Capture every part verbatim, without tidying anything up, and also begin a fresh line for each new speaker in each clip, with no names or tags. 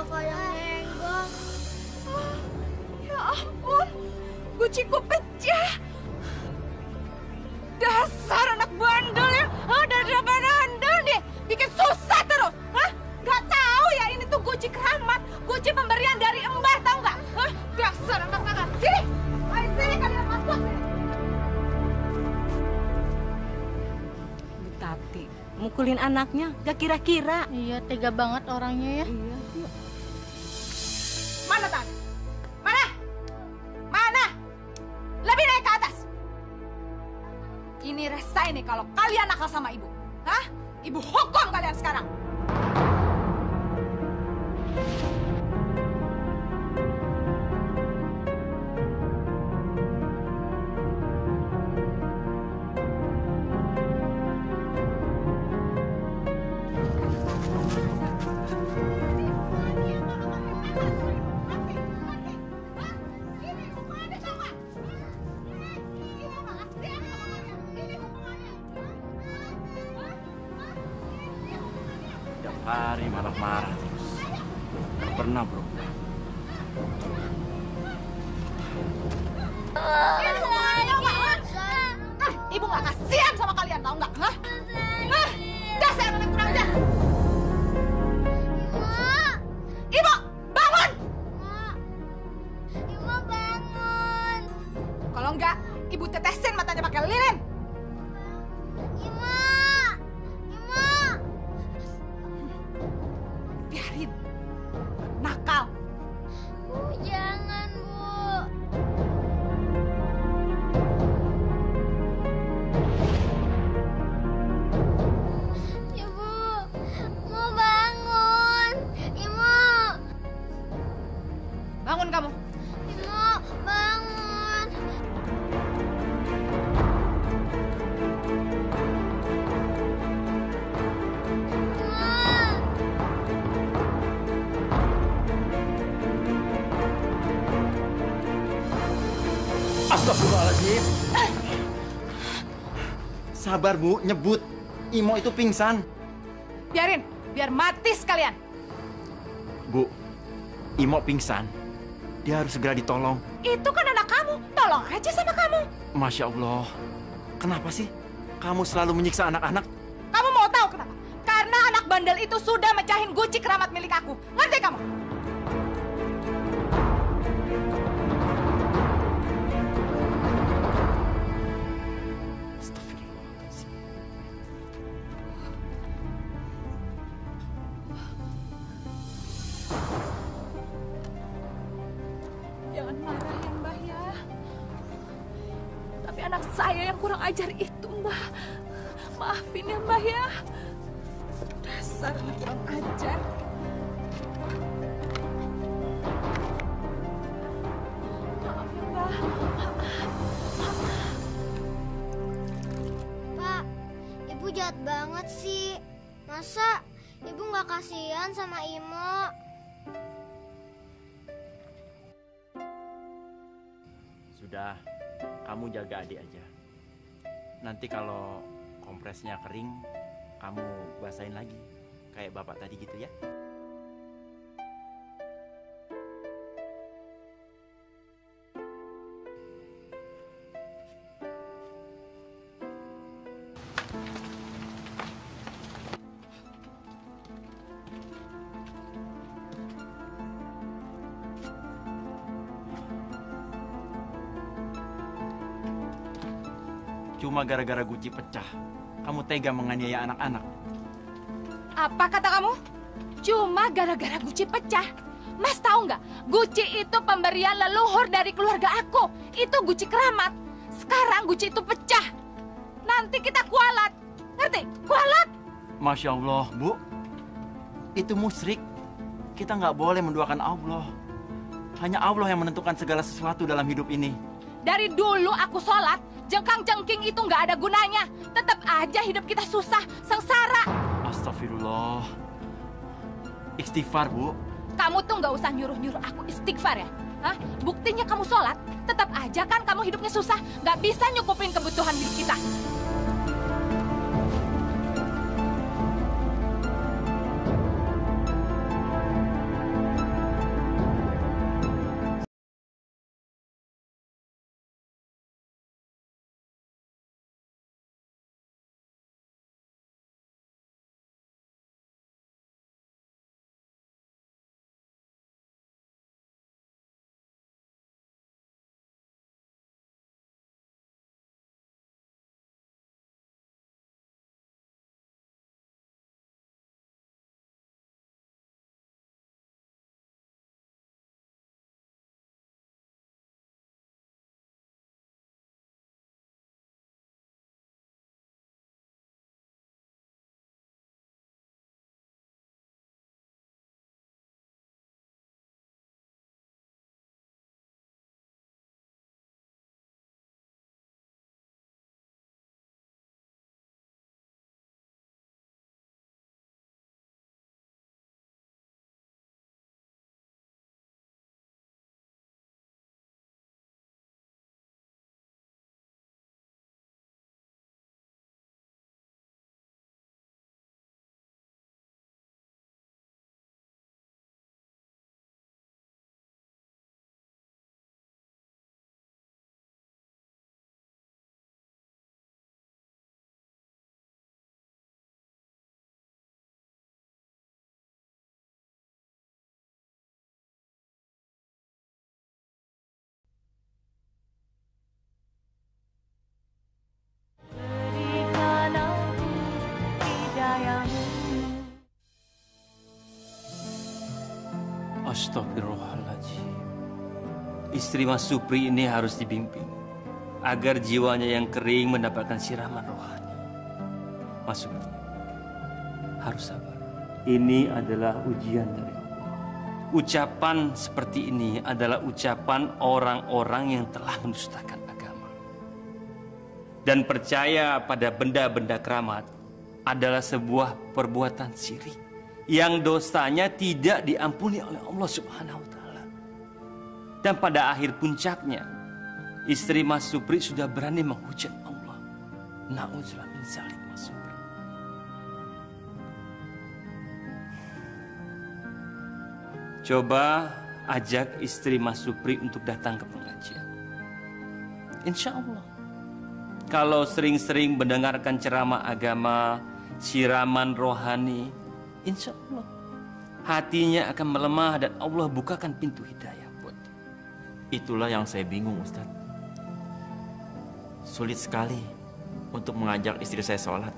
kayak nenggang.
Ya ampun, guciku pecah. Dasar anak bandel ya, ada dapat handal deh, bikin susah terus. Hah? Gak tahu ya ini tuh guci keramat, guci pemberian dari Mbah, tahu nggak? Hah? Dasar anak kakak, sini, ayo sini kalian masuk sini.
Bu Tati, mukulin anaknya, gak kira-kira.
Iya, tega banget orangnya ya.
Iya, iya.
Mana Tati? Mana? Mana? Lebih naik ke atas. Ini rasain nih kalau kalian nakal sama ibu. Hah? Ibu hukum kalian sekarang.
Hari marah-marah terus. Gak pernah berubah.
Ibu gak kasihan sama kalian, tahu nggak? Hah? Hah? Dasar anak kurang ajar. Ibu, bangun!
Ibu bangun.
Kalau enggak, ibu tetesin matanya pakai lilin.
Ima, Ima.
Biarin. Nakal.
Bu, jangan, Bu. Ibu, mau bangun. Ibu.
Bangun kamu.
Ibu, bangun.
Astagfirullahaladzim. Sabar Bu, nyebut. Imo itu pingsan.
Biarin, biar mati sekalian.
Bu, Imo pingsan. Dia harus segera ditolong.
Itu kan anak kamu, tolong aja sama kamu.
Masya Allah. Kenapa sih kamu selalu menyiksa anak-anak?
Kamu mau tahu kenapa? Karena anak bandel itu sudah mecahin guci keramat milik aku. Ngerti kamu?
Astagfirullahaladzim.
Jangan marah ya Mbah ya. Tapi anak saya yang kurang ajar itu Mbah. Maafin ya Mbah ya. Dasar anak kurang ajar. Maaf ya Mbah.
Pak, Ibu jahat banget sih. Masa Ibu nggak kasihan sama Imo?
Sudah, kamu jaga adik aja. Nanti kalau kompresnya kering, kamu basahin lagi. Kayak bapak tadi gitu ya. Cuma gara-gara guci pecah, kamu tega menganiaya anak-anak.
Apa kata kamu? Cuma gara-gara guci pecah. Mas tahu nggak? Guci itu pemberian leluhur dari keluarga aku. Itu guci keramat. Sekarang guci itu pecah. Nanti kita kualat. Ngerti? Kualat.
Masya Allah, Bu. Itu musyrik. Kita nggak boleh menduakan Allah. Hanya Allah yang menentukan segala sesuatu dalam hidup ini.
Dari dulu aku sholat, jengkang-jengking itu nggak ada gunanya. Tetap aja hidup kita susah, sengsara.
Astagfirullah. Istighfar, Bu.
Kamu tuh nggak usah nyuruh-nyuruh aku istighfar ya. Hah? Buktinya kamu sholat, tetap aja kan kamu hidupnya susah. Nggak bisa nyukupin kebutuhan hidup kita.
Astagfirullahaladzim. Istri Mas Supri ini harus dibimbing agar jiwanya yang kering mendapatkan siraman rohani. Mas Supri harus sabar. Ini adalah ujian dari Allah. Ucapan seperti ini adalah ucapan orang-orang yang telah mendustakan agama dan percaya pada benda-benda keramat adalah sebuah perbuatan syirik yang dosanya tidak diampuni oleh Allah Subhanahu wa taala. Dan pada akhir puncaknya, istri Mas Supri sudah berani menghujat Allah. Na'udzubillah min dzalik, Mas Supri. Coba ajak istri Mas Supri untuk datang ke pengajian. Insya Allah, kalau sering-sering mendengarkan ceramah agama, siraman rohani, insya Allah hatinya akan melemah dan Allah bukakan pintu hidayah buat dia.
Itulah yang saya bingung, Ustaz. Sulit sekali untuk mengajak istri saya sholat.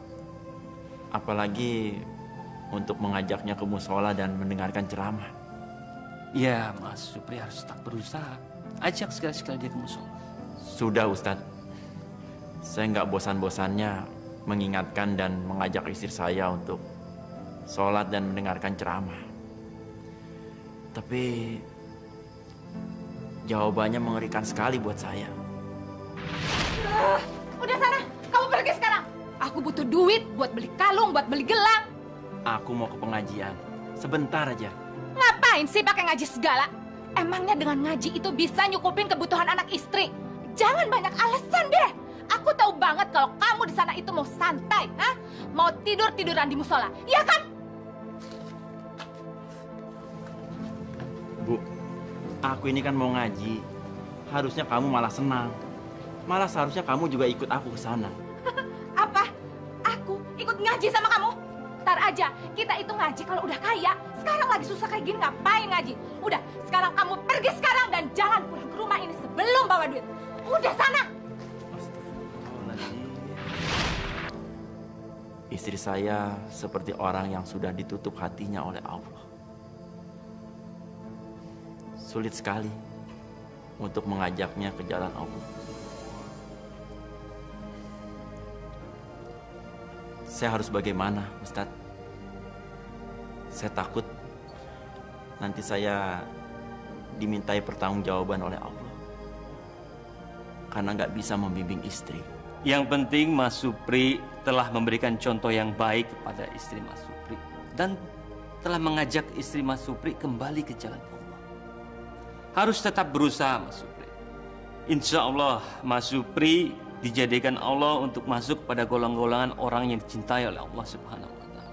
Apalagi untuk mengajaknya ke musola dan mendengarkan ceramah.
Ya, Mas Supri harus tetap berusaha. Ajak sekali-sekali dia ke musola.
Sudah, Ustaz. Saya nggak bosan-bosannya mengingatkan dan mengajak istri saya untuk sholat dan mendengarkan ceramah. Tapi jawabannya mengerikan sekali buat saya.
Uh, udah sana, kamu pergi sekarang. Aku butuh duit buat beli kalung, buat beli gelang.
Aku mau ke pengajian, sebentar aja.
Ngapain sih pakai ngaji segala? Emangnya dengan ngaji itu bisa nyukupin kebutuhan anak istri? Jangan banyak alasan deh. Aku tahu banget kalau kamu di sana itu mau santai, ha? Mau tidur-tiduran di musola, iya kan?
Bu, aku ini kan mau ngaji. Harusnya kamu malah senang. Malah seharusnya kamu juga ikut aku ke sana.
Apa? Aku ikut ngaji sama kamu? Ntar aja, kita itu ngaji kalau udah kaya. Sekarang lagi susah kayak gini, ngapain ngaji? Udah, sekarang kamu pergi sekarang dan jangan pulang ke rumah ini sebelum bawa duit. Udah sana.
Istri saya seperti orang yang sudah ditutup hatinya oleh Allah. Sulit sekali untuk mengajaknya ke jalan Allah. Saya harus bagaimana, Ustadz? Saya takut nanti saya dimintai pertanggungjawaban oleh Allah karena nggak bisa membimbing istri.
Yang penting Mas Supri telah memberikan contoh yang baik kepada istri Mas Supri dan telah mengajak istri Mas Supri kembali ke jalan Allah. Harus tetap berusaha, Mas Supri. Insya Allah Mas Supri dijadikan Allah untuk masuk pada golongan-golongan orang yang dicintai oleh Allah Subhanahu wa taala.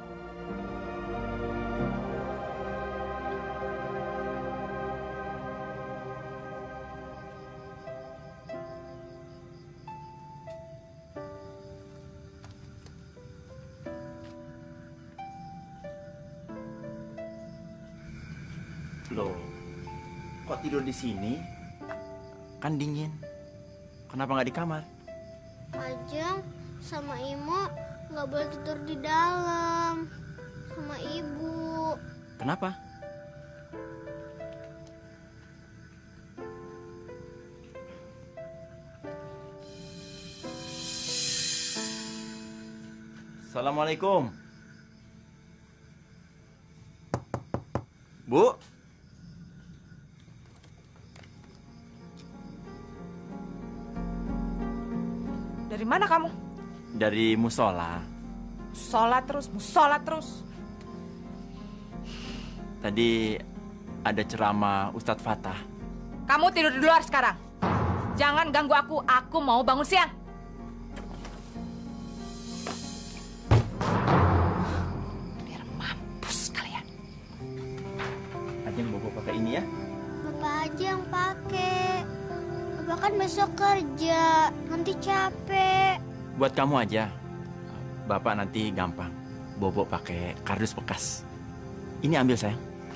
Loh, kok tidur di sini? Kan dingin. Kenapa nggak di kamar?
Ajeng sama Imo nggak boleh tidur di dalam sama ibu.
Kenapa? Assalamualaikum. Bu.
Dari mana kamu?
Dari musola.
Sholat terus, sholat terus.
Tadi ada ceramah Ustadz Fatah.
Kamu tidur di luar sekarang. Jangan ganggu aku, aku mau bangun siang. Biar mampus kalian.
Ajeng bobo pakai ini ya.
Bapak aja yang pakai. Bapak kan besok kerja, nanti capek.
Buat kamu aja. Bapak nanti gampang. Bobo pakai kardus bekas. Ini ambil sayang.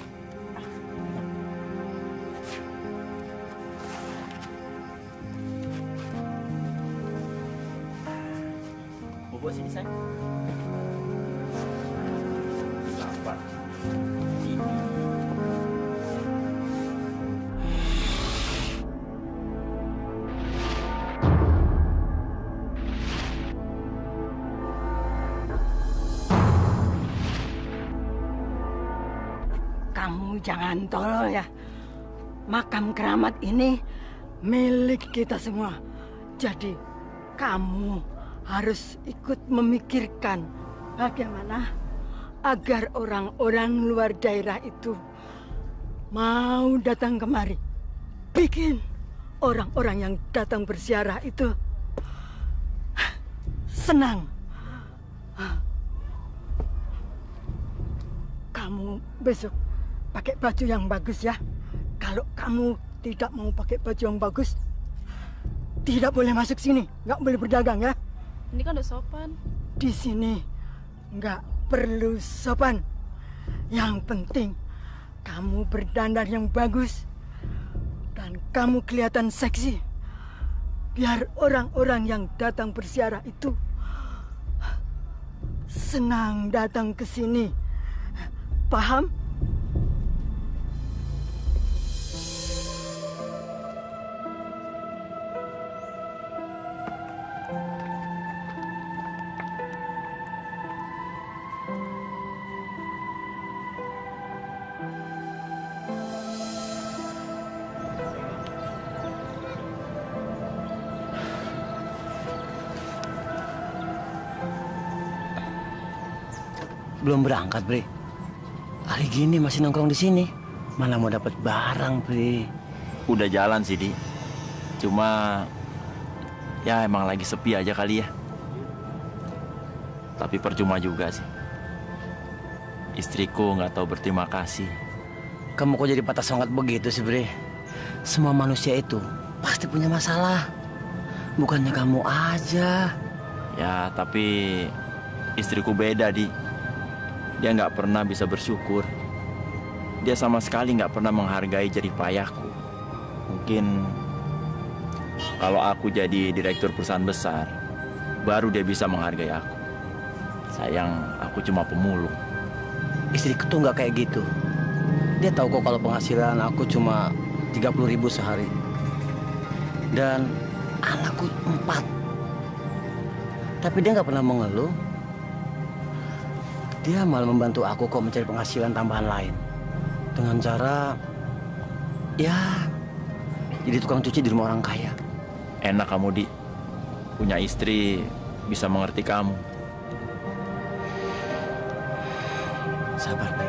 Bobo sini sayang. Gampang. Ini.
jangan tolol ya. Makam keramat ini milik kita semua. Jadi kamu harus ikut memikirkan bagaimana agar orang-orang luar daerah itu mau datang kemari. Bikin orang-orang yang datang berziarah itu senang. Kamu besok pakai baju yang bagus ya. Kalau kamu tidak mau pakai baju yang bagus, tidak boleh masuk sini, nggak boleh berdagang ya.
Ini kan udah sopan.
Di sini nggak perlu sopan. Yang penting kamu berdandan yang bagus dan kamu kelihatan seksi. Biar orang-orang yang datang berziarah itu senang datang ke sini. Paham?
Belum berangkat, Bre. Hari gini masih nongkrong di sini. Mana mau dapat barang, Bre.
Udah jalan sih, Di. Cuma ya emang lagi sepi aja kali ya. Tapi percuma juga sih. Istriku nggak tahu berterima kasih.
Kamu kok jadi patah semangat begitu sih, Bre? Semua manusia itu pasti punya masalah. Bukannya kamu aja.
Ya, tapi istriku beda, Di. Dia nggak pernah bisa bersyukur. Dia sama sekali nggak pernah menghargai jerih payahku. Mungkin kalau aku jadi direktur perusahaan besar, baru dia bisa menghargai aku. Sayang, aku cuma pemulung.
Istriku tuh nggak kayak gitu. Dia tahu kok kalau penghasilan aku cuma tiga puluh ribu sehari. Dan anakku empat. Tapi dia nggak pernah mengeluh. Dia malah membantu aku kok mencari penghasilan tambahan lain. Dengan cara, ya, jadi tukang cuci di rumah orang kaya.
Enak kamu, Di. Punya istri bisa mengerti kamu.
Sabar, Bre.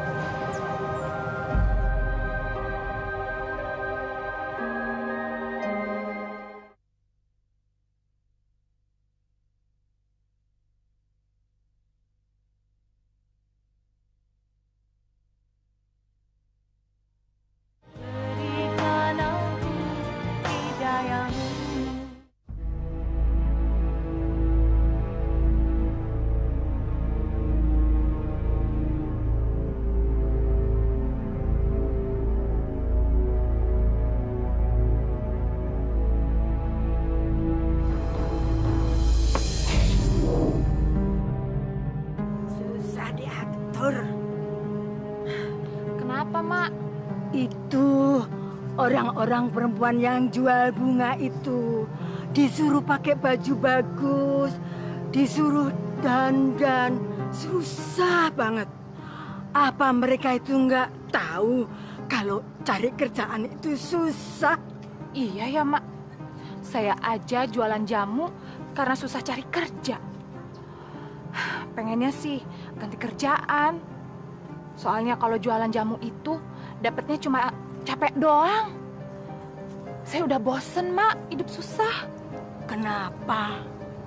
Kenapa, Mak?
Itu orang-orang perempuan yang jual bunga itu disuruh pakai baju bagus, disuruh dandan, susah banget. Apa mereka itu nggak tahu kalau cari kerjaan itu susah?
Iya ya, Mak. Saya aja jualan jamu karena susah cari kerja. Pengennya sih ganti kerjaan. Soalnya kalau jualan jamu itu dapatnya cuma capek doang. Saya udah bosen, Mak, hidup susah.
Kenapa?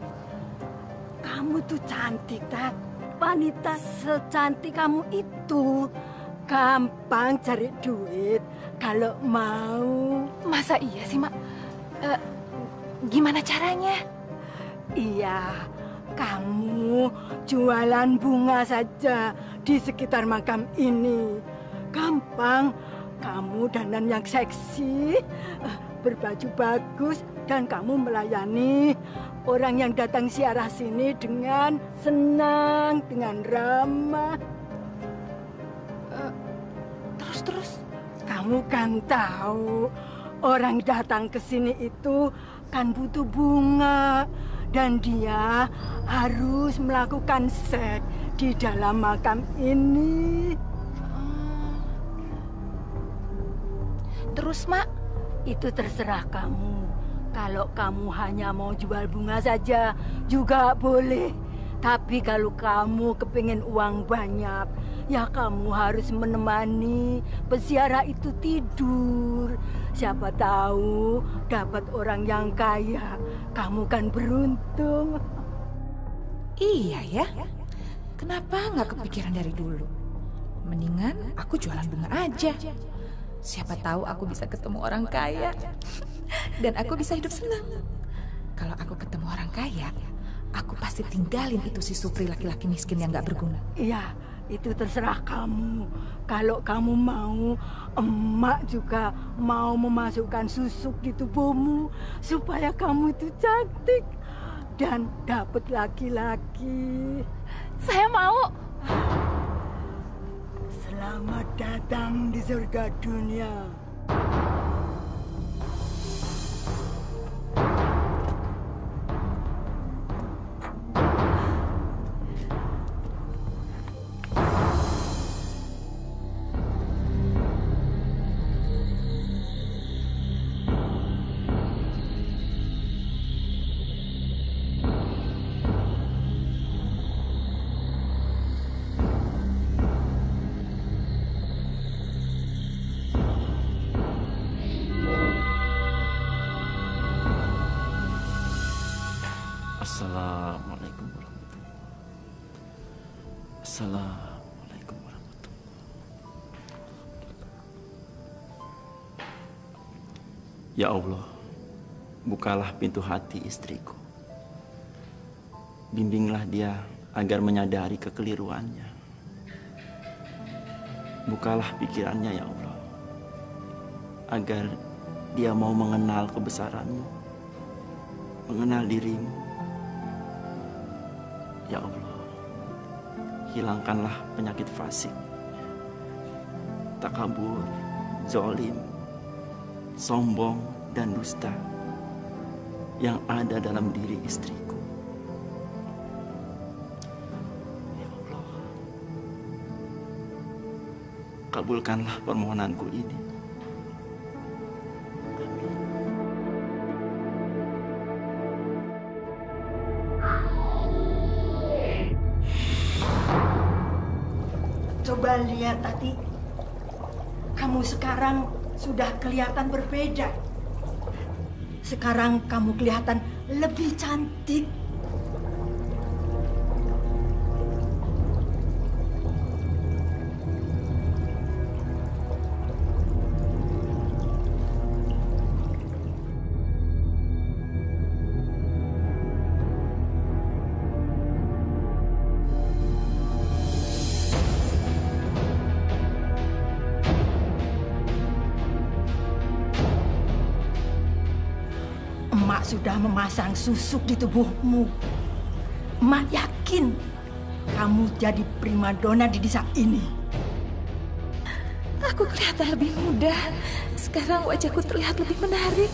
Kamu tuh cantik, Tat. Wanita secantik kamu itu gampang cari duit kalau mau.
Masa iya sih, Mak? E, gimana caranya?
Iya, kamu jualan bunga saja di sekitar makam ini. Gampang, kamu dandan yang seksi, berbaju bagus, dan kamu melayani orang yang datang ziarah sini dengan senang, dengan ramah.
Uh, terus, terus?
Kamu kan tahu, orang datang ke sini itu kan butuh bunga. Dan dia harus melakukan seks di dalam makam ini.
terus, Mak?
Itu terserah kamu. Kalau kamu hanya mau jual bunga saja juga boleh. Tapi kalau kamu kepingin uang banyak, ya kamu harus menemani peziarah itu tidur. Siapa tahu dapat orang yang kaya. Kamu kan beruntung.
Iya ya. Kenapa nggak kepikiran dari dulu? Mendingan aku jualan bunga aja. Siapa tahu aku bisa ketemu orang kaya. Dan aku bisa hidup senang. Kalau aku ketemu orang kaya, aku pasti tinggalin itu si Supri laki-laki miskin yang gak berguna.
Iya, itu terserah kamu. Kalau kamu mau, emak juga mau memasukkan susuk di tubuhmu supaya kamu itu cantik dan dapat laki-laki.
Saya mau.
Selamat datang di surga dunia.
Assalamualaikum warahmatullahi wabarakatuh. Assalamualaikum warahmatullahi wabarakatuh. Ya Allah, bukalah pintu hati istriku. Bimbinglah dia agar menyadari kekeliruannya. Bukalah pikirannya ya Allah, agar dia mau mengenal kebesaranmu, mengenal dirimu. Ya Allah, hilangkanlah penyakit fasik, takabur, zolim, sombong, dan dusta yang ada dalam diri istriku. Ya Allah, kabulkanlah permohonanku ini.
Coba lihat tadi, kamu sekarang sudah kelihatan berbeda. Sekarang kamu kelihatan lebih cantik. Emak sudah memasang susuk di tubuhmu. Emak yakin kamu jadi primadona di desa ini.
Aku kelihatan lebih muda. Sekarang wajahku terlihat lebih menarik.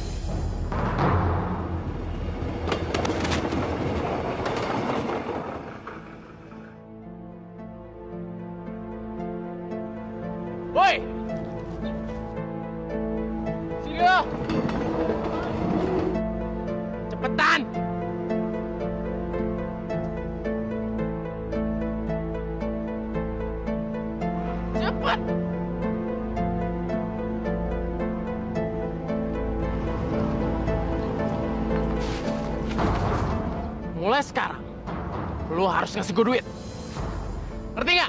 Woi! Sini lo! Cepetan! Cepet! Mulai sekarang, lu harus ngasih gue duit. Ngerti nggak?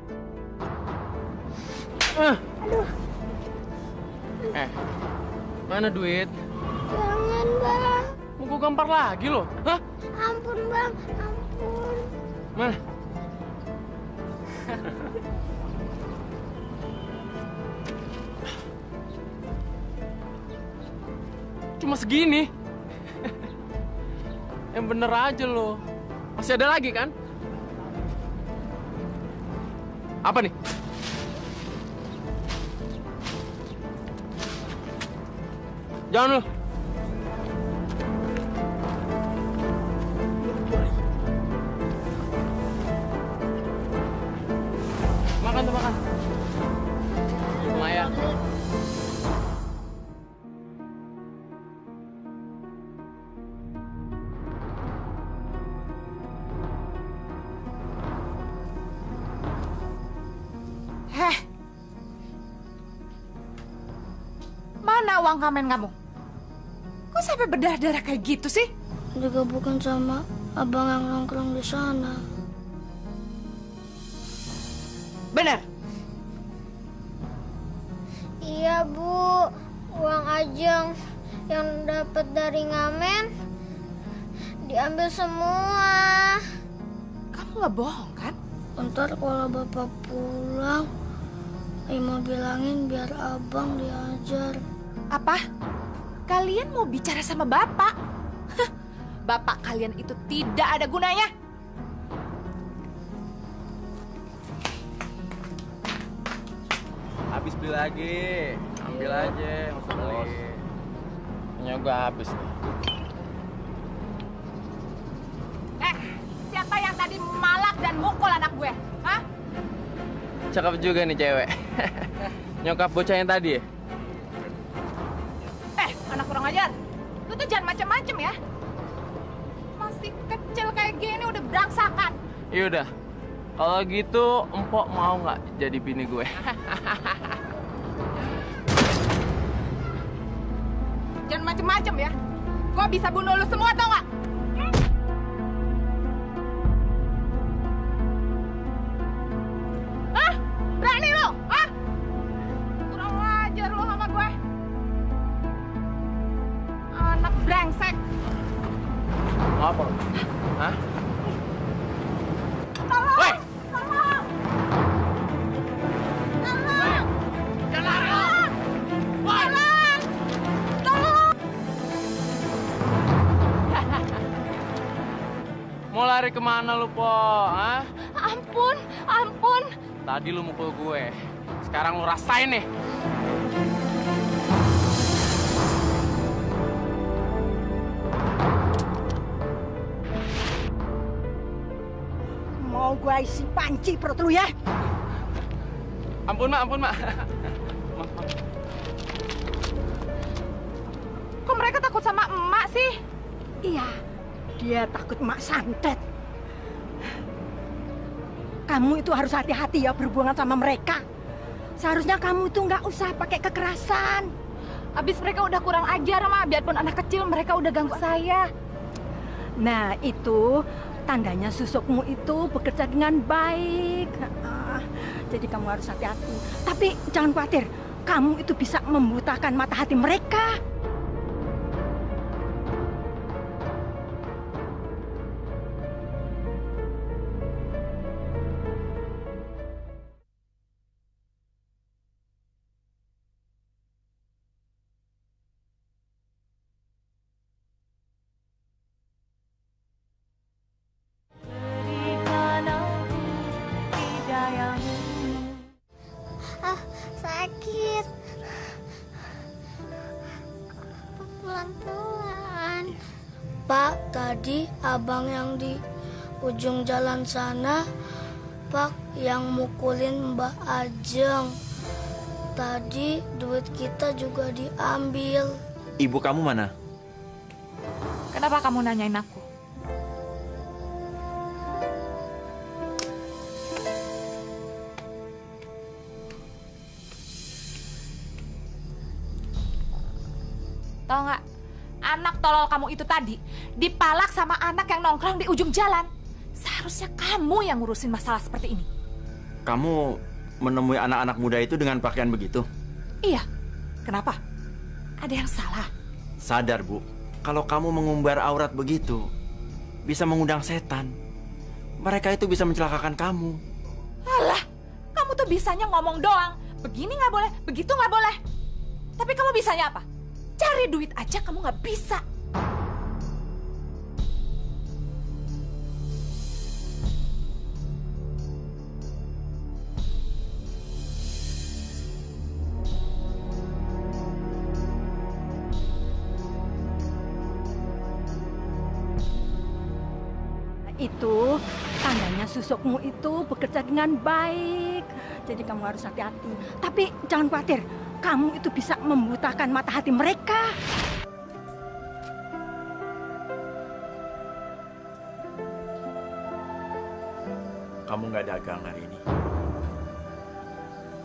Uh.
Aduh,
Eh, mana duit?
jangan bang.
Mau gue gampar lagi lo? Hah?
Ampun bang, ampun.
Mana? Cuma segini. Yang bener aja lo. Masih ada lagi kan? Apa nih? Jangan lo. Makan tuh makan. Lumayan.
Heh. Mana uang kamen kamu? Kok sampai berdarah-darah kayak gitu sih?
Juga bukan sama abang yang nongkrong di sana.
Bener?
Iya, Bu. Uang Ajeng yang dapat dari ngamen diambil semua.
Kamu nggak bohong kan?
Ntar kalau Bapak pulang, Ima bilangin biar abang diajar.
Apa? Kalian mau bicara sama bapak? Hah, bapak kalian itu tidak ada gunanya.
Habis beli lagi, ambil aja, nggak usah beli. Punya gue habis nih.
Eh, siapa yang tadi malak dan mukul anak gue? Hah?
Cakep juga nih cewek. Nyokap bocah yang tadi ya?
Eh, anak kurang ajar. Lu tuh jangan macem-macem ya. Masih kecil kayak gini udah berangsakan.
Iya udah. Kalau gitu, empok mau nggak jadi bini gue?
Jangan macem-macem ya. Gua bisa bunuh lu semua tau nggak? Hmm? Hah? Berani lu? Hah? Kurang ajar lu sama gue. Anak brengsek.
Apa lu? Hah?
Tolong!
Woi!
Tolong! Tolong!
Jangan lari lu!
Tolong!
Woi!
Tolong! Tolong!
Mau lari kemana lu, Po? Hah?
Ampun, ampun.
Tadi lu mukul gue. Sekarang lu rasain nih.
Mau gua isi panci perut lu ya?
Ampun, Mak, ampun, Mak. Mak, Mak.
Kok mereka takut sama emak sih?
Iya, dia takut emak santet. Kamu itu harus hati-hati ya berhubungan sama mereka. Seharusnya kamu itu nggak usah pakai kekerasan.
Abis mereka udah kurang ajar, Ma. Biarpun anak kecil, mereka udah ganggu saya.
Nah, itu tandanya susukmu itu bekerja dengan baik. Ah, jadi kamu harus hati-hati. Tapi jangan khawatir, kamu itu bisa membutakan mata hati mereka.
Ah, sakit. Pelan-pelan. Pak, tadi abang yang di ujung jalan sana, Pak, yang mukulin Mbak Ajeng. Tadi duit kita juga diambil.
Ibu kamu mana?
Kenapa kamu nanyain aku? Tahu nggak? Anak tolol kamu itu tadi dipalak sama anak yang nongkrong di ujung jalan. Seharusnya kamu yang ngurusin masalah seperti ini.
Kamu menemui anak-anak muda itu dengan pakaian begitu?
Iya. Kenapa? Ada yang salah?
Sadar, Bu. Kalau kamu mengumbar aurat begitu, bisa mengundang setan. Mereka itu bisa mencelakakan kamu.
Alah, kamu tuh bisanya ngomong doang. Begini nggak boleh, begitu nggak boleh. Tapi kamu bisanya apa? Cari duit aja kamu nggak bisa.
Itu tandanya susukmu itu bekerja dengan baik. Jadi kamu harus hati-hati. Tapi jangan khawatir, kamu itu bisa membutakan mata hati mereka.
Kamu nggak dagang hari ini.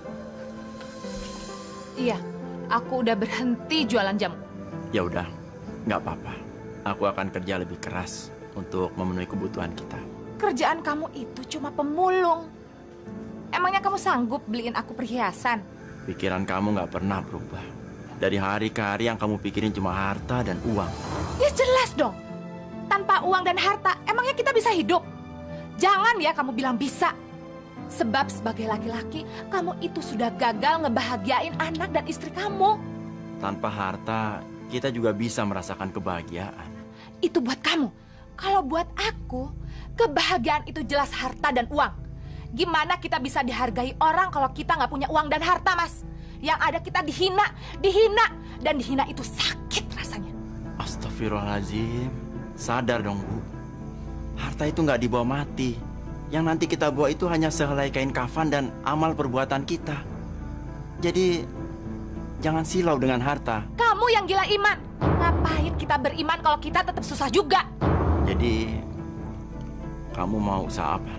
Iya, aku udah berhenti jualan jamu.
Ya udah, nggak apa-apa. Aku akan kerja lebih keras untuk memenuhi kebutuhan kita.
Kerjaan kamu itu cuma pemulung. Emangnya kamu sanggup beliin aku perhiasan?
Pikiran kamu nggak pernah berubah. Dari hari ke hari yang kamu pikirin cuma harta dan uang.
Ya jelas dong. Tanpa uang dan harta, emangnya kita bisa hidup? Jangan ya kamu bilang bisa. Sebab sebagai laki-laki, kamu itu sudah gagal ngebahagiain anak dan istri kamu.
Tanpa harta, kita juga bisa merasakan kebahagiaan.
Itu buat kamu. Kalau buat aku, kebahagiaan itu jelas harta dan uang. Gimana kita bisa dihargai orang kalau kita nggak punya uang dan harta, Mas? Yang ada kita dihina, dihina, dan dihina itu sakit rasanya.
Astagfirullahaladzim. Sadar dong, Bu. Harta itu nggak dibawa mati. Yang nanti kita bawa itu hanya sehelai kain kafan dan amal perbuatan kita. Jadi, jangan silau dengan harta.
Kamu yang gila iman. Ngapain kita beriman kalau kita tetap susah juga?
Jadi, kamu mau usaha apa?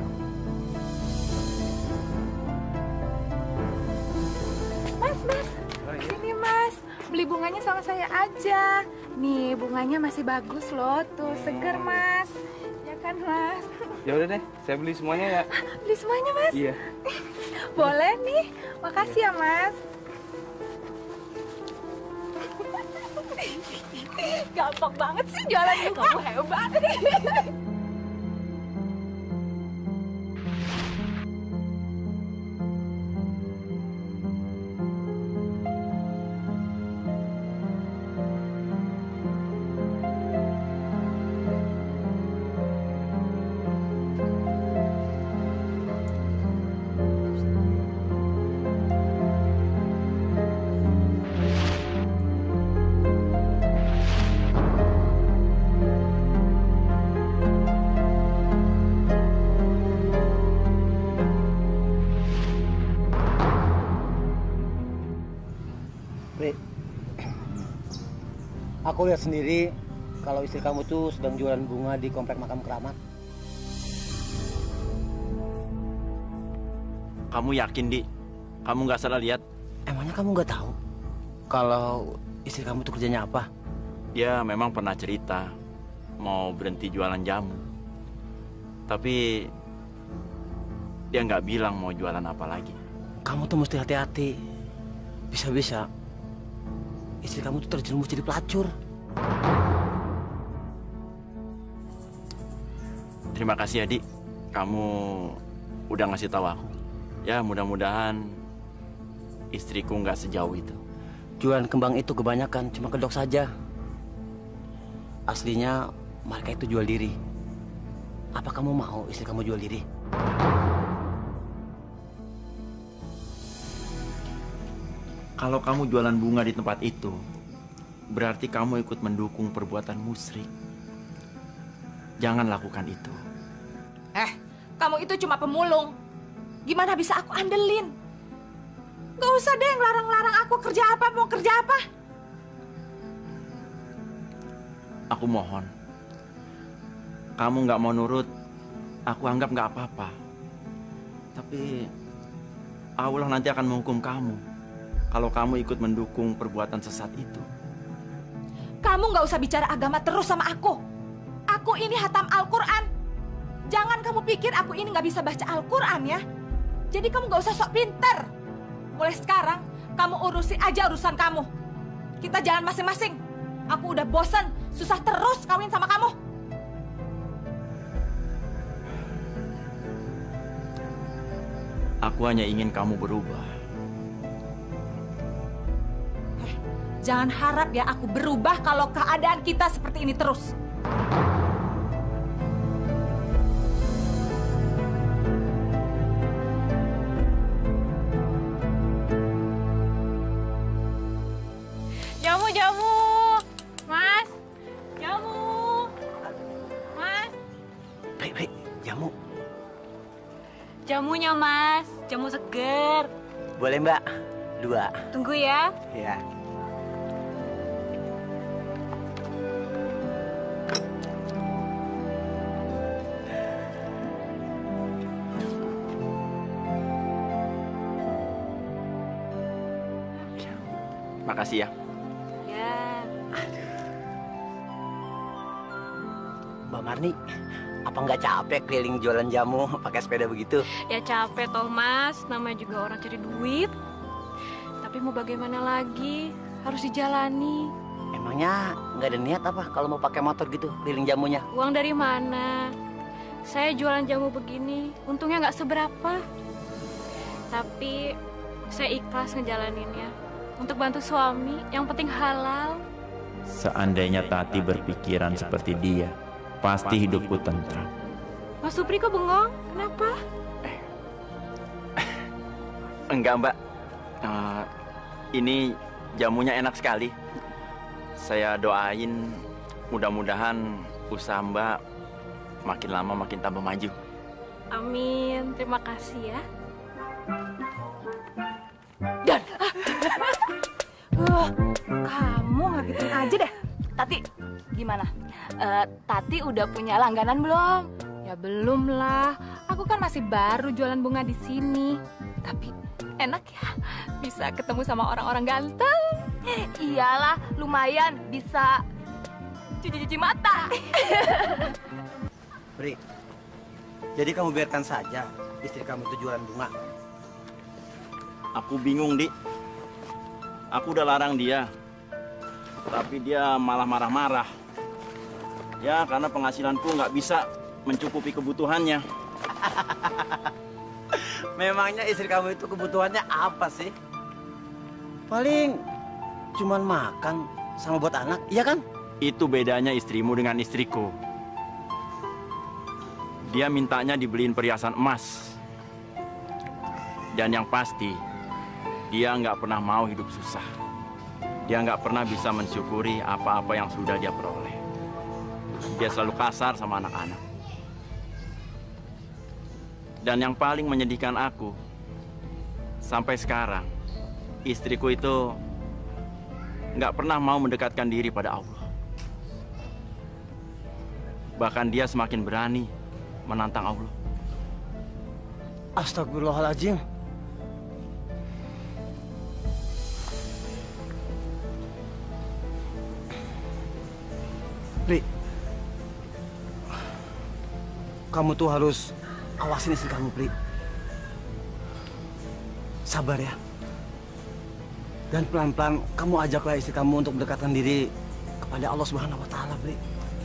Mas, mas, sini mas. Beli bunganya sama saya aja. Nih, bunganya masih bagus loh. Tuh, seger mas. Ya kan mas?
Ya udah deh, saya beli semuanya ya.
Beli semuanya mas?
Iya.
Boleh nih. Makasih ya mas. Gampang banget sih jualan bunga. Kamu hebat.
Aku lihat sendiri kalau istri kamu tuh sedang jualan bunga di komplek makam keramat.
Kamu yakin, Di? Kamu nggak salah lihat?
Emangnya kamu nggak tahu kalau istri kamu tuh kerjanya apa?
Dia memang pernah cerita mau berhenti jualan jamu. Tapi dia nggak bilang mau jualan apa lagi.
Kamu tuh mesti hati-hati. Bisa-bisa istri kamu tuh terjerumus jadi pelacur.
Terima kasih, Adik. Kamu udah ngasih tahu aku. Ya, mudah-mudahan istriku nggak sejauh itu.
Jualan kembang itu kebanyakan cuma kedok saja. Aslinya mereka itu jual diri. Apa kamu mau istri kamu jual diri?
Kalau kamu jualan bunga di tempat itu, berarti kamu ikut mendukung perbuatan musyrik. Jangan lakukan itu.
Eh, kamu itu cuma pemulung. Gimana bisa aku andelin? Gak usah deh ngelarang-larang aku kerja apa, mau kerja apa.
Aku mohon. Kamu nggak mau nurut, aku anggap nggak apa-apa. Tapi Allah nanti akan menghukum kamu kalau kamu ikut mendukung perbuatan sesat itu.
Kamu nggak usah bicara agama terus sama aku. Aku ini hatam Al-Quran. Jangan kamu pikir aku ini nggak bisa baca Al-Quran ya. Jadi kamu nggak usah sok pinter. Mulai sekarang, kamu urusi aja urusan kamu. Kita jalan masing-masing. Aku udah bosan, susah terus kawin sama kamu.
Aku hanya ingin kamu berubah.
Eh, jangan harap ya aku berubah kalau keadaan kita seperti ini terus.
Jamu, jamu, Mas, jamu, Mas.
Baik, baik, jamu.
Jamunya, Mas, jamu seger.
Boleh mbak, dua.
Tunggu ya.
Ya.
kasih ya.
Ya.
Mbak Marni, apa nggak capek keliling jualan jamu pakai sepeda begitu?
Ya capek toh Mas, namanya juga orang cari duit. Tapi mau bagaimana lagi, harus dijalani.
Emangnya nggak ada niat apa kalau mau pakai motor gitu keliling jamunya?
Uang dari mana? Saya jualan jamu begini, untungnya nggak seberapa. Tapi saya ikhlas ngejalaninnya. Untuk bantu suami, yang penting halal.
Seandainya Tati berpikiran seperti dia, pasti hidupku tentram.
Mas Supri kok bengong? Kenapa?
Enggak, Mbak. Uh, ini jamunya enak sekali. Saya doain mudah-mudahan usaha Mbak makin lama makin tambah maju.
Amin, terima kasih ya.
Dan, uh, kamu ngagetin aja deh. Tati, gimana? Uh, Tati udah punya langganan belum?
Ya belum lah, aku kan masih baru jualan bunga di sini.
Tapi enak ya, bisa ketemu sama orang-orang ganteng. Iyalah, lumayan bisa cuci-cuci mata.
Pri, jadi kamu biarkan saja istri kamu itu jualan bunga.
Aku bingung, Dik. Aku udah larang dia, tapi dia malah marah-marah. Ya, karena penghasilanku nggak bisa mencukupi kebutuhannya.
Memangnya istri kamu itu kebutuhannya apa sih? Paling cuman makan sama buat anak, iya kan?
Itu bedanya istrimu dengan istriku. Dia mintanya dibeliin perhiasan emas. Dan yang pasti, dia nggak pernah mau hidup susah. Dia nggak pernah bisa mensyukuri apa-apa yang sudah dia peroleh. Dia selalu kasar sama anak-anak. Dan yang paling menyedihkan aku, sampai sekarang, istriku itu nggak pernah mau mendekatkan diri pada Allah. Bahkan dia semakin berani menantang Allah.
Astagfirullahaladzim. Pri, kamu tuh harus awasin istri kamu, Pri. Sabar ya. Dan pelan-pelan kamu ajaklah istri kamu untuk mendekatkan diri kepada Allah Subhanahu wa Ta'ala, Pri.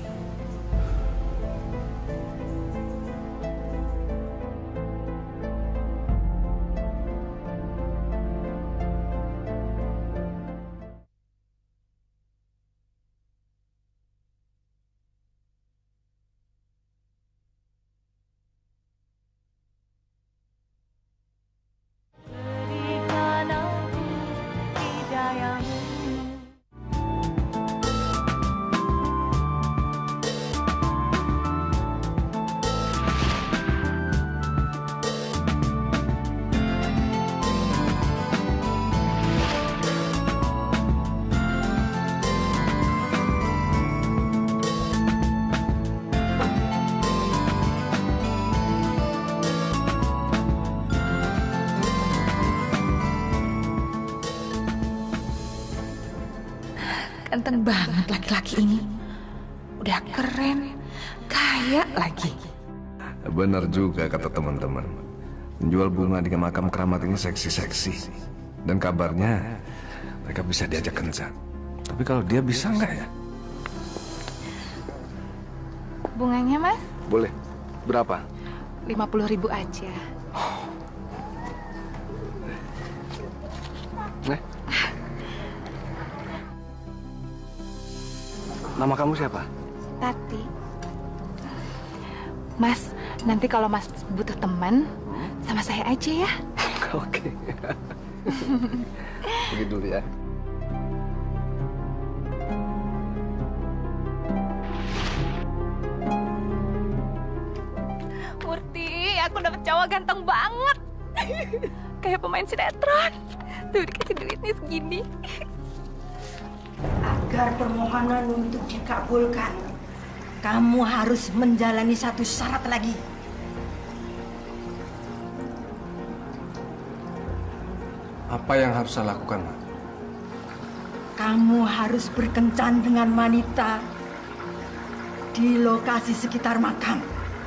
Ganteng banget laki-laki ini. Udah keren, kaya lagi.
Benar juga kata teman-teman. Menjual bunga di makam keramat ini seksi-seksi. Dan kabarnya mereka bisa diajak kencan. Tapi kalau dia bisa nggak ya?
Bunganya, Mas?
Boleh. Berapa?
lima puluh ribu aja.
Nih. Nama kamu siapa?
Tati. Mas, nanti kalau Mas butuh teman, sama saya aja ya.
Oke. Pergi dulu ya.
Murti, aku dapet cowok ganteng banget. Kayak pemain sinetron. Tuh, dikasih duitnya segini.
Agar permohonan untuk dikabulkan, kamu harus menjalani satu syarat lagi.
Apa yang harus saya lakukan, Ma?
kamu harus berkencan dengan wanita di lokasi sekitar makam.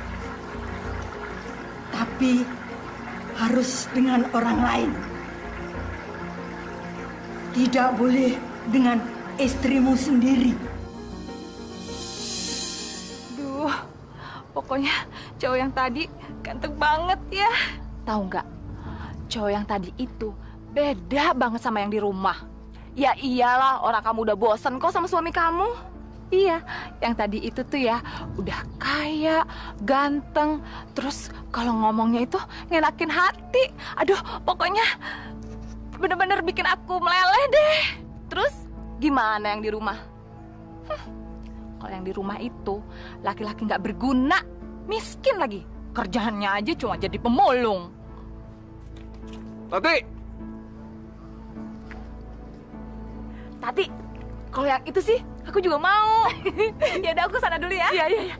Tapi harus dengan orang lain. Tidak boleh dengan istrimu sendiri.
Duh, pokoknya cowok yang tadi ganteng banget ya. Tahu nggak? Cowok yang tadi itu beda banget sama yang di rumah. Ya iyalah, orang kamu udah bosen kok sama suami kamu. Iya, yang tadi itu tuh ya udah kaya, ganteng, terus kalau ngomongnya itu ngenakin hati. Aduh, pokoknya bener-bener bikin aku meleleh deh. Terus gimana yang di rumah? Hm, kalau yang di rumah itu laki-laki nggak berguna, miskin lagi. Kerjaannya aja cuma jadi pemulung.
Tati!
Tati, kalau yang itu sih aku juga mau. Ya udah, aku sana dulu ya. Iya, iya, iya.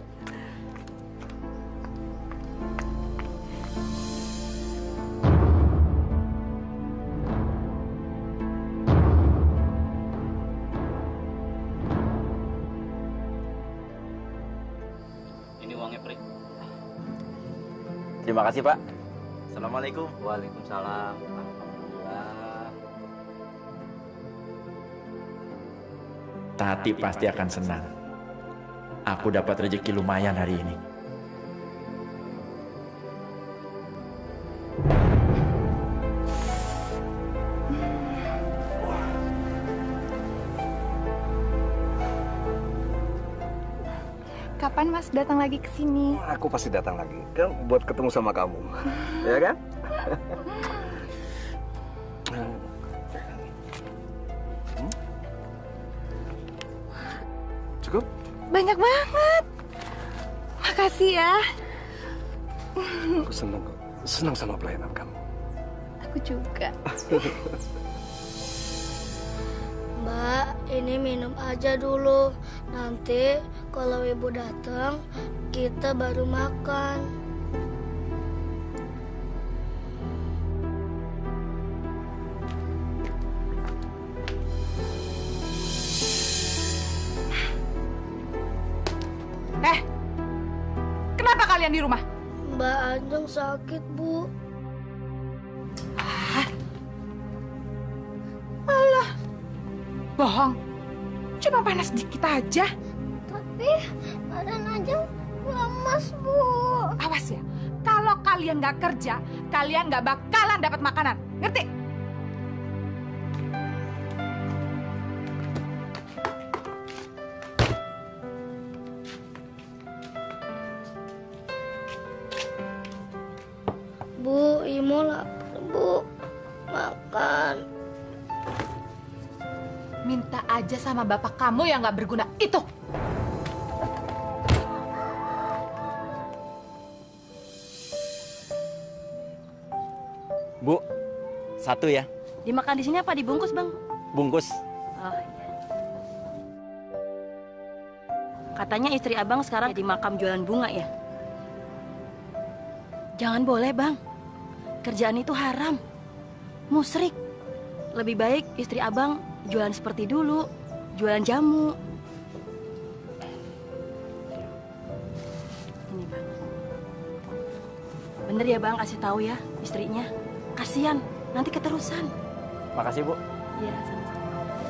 Ini uangnya, Pri.
Terima kasih, Pak. Assalamualaikum.
Waalaikumsalam. Alhamdulillah.
Tati pasti akan senang. Aku dapat rezeki lumayan hari ini.
Kapan Mas datang lagi ke sini?
Aku pasti datang lagi, kan buat ketemu sama kamu. Ya kan? Hmm? Cukup?
Banyak banget. Makasih ya.
Aku senang kok. Senang sama pelayanan kamu.
Aku juga.
Mbak, ini minum aja dulu. Nanti kalau ibu datang, kita baru makan.
Eh, kenapa kalian di rumah?
Mbak Ajeng sakit, Bu.
Hah? Alah, bohong. Cuma panas dikit aja.
Tapi badan Ajeng lemas, Bu.
Awas ya, kalau kalian nggak kerja, kalian nggak bakalan dapat makanan. Ngerti?
Bu, Imo lapar, Bu. Makan.
Minta aja sama bapak kamu yang nggak berguna itu.
Bu, satu ya.
Dimakan di sini apa dibungkus, Bang?
Bungkus.
Oh iya. Katanya istri Abang sekarang di makam jualan bunga ya? Jangan boleh, Bang. Kerjaan itu haram. Musyrik. Lebih baik istri Abang jualan seperti dulu, jualan jamu. Ini, Bang. Bener ya, Bang, kasih tahu ya istrinya. Kasihan, nanti keterusan.
Makasih, Bu.
Iya, sama-sama.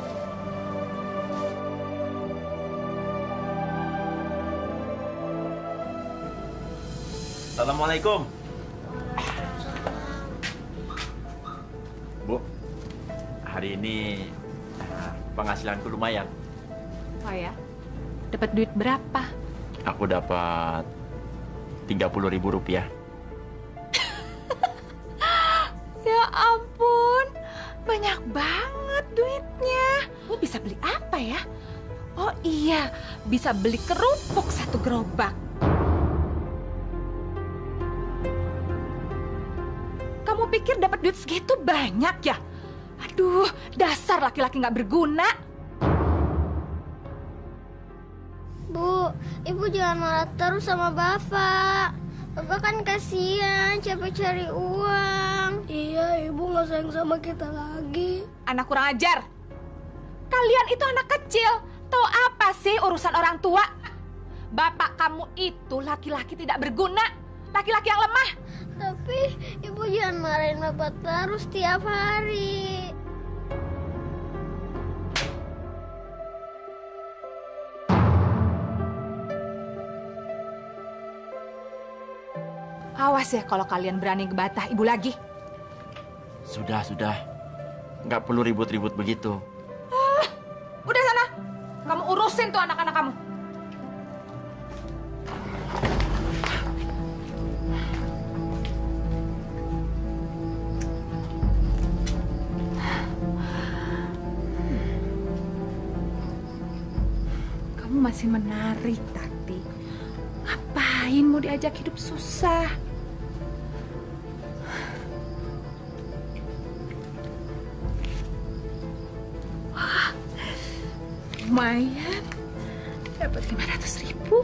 Assalamualaikum. Bu, hari ini eh, penghasilanku lumayan.
Oh ya? Dapat duit berapa?
Aku dapat tiga puluh ribu rupiah.
Ya ampun, banyak banget duitnya. Bu bisa beli apa ya? Oh iya, bisa beli kerupuk satu gerobak. Kamu pikir dapat duit segitu banyak ya? Aduh, dasar laki-laki nggak berguna.
Bu, Ibu jangan marah terus sama Bapak. Bapak kan kasihan, capek cari uang. Iya, Ibu nggak sayang sama kita lagi.
Anak kurang ajar. Kalian itu anak kecil. Tahu apa sih urusan orang tua? Bapak kamu itu laki-laki tidak berguna. Laki-laki yang lemah.
Tapi ibu jangan marahin bapak terus tiap hari.
Awas ya kalau kalian berani ngebantah ibu lagi.
Sudah, sudah. Nggak perlu ribut-ribut begitu.
Ah, udah sana. Kamu urusin tuh anak-anak kamu. Kamu masih menarik, Tati. Ngapain mau diajak hidup susah? Lumayan, dapat lima ratus ribu.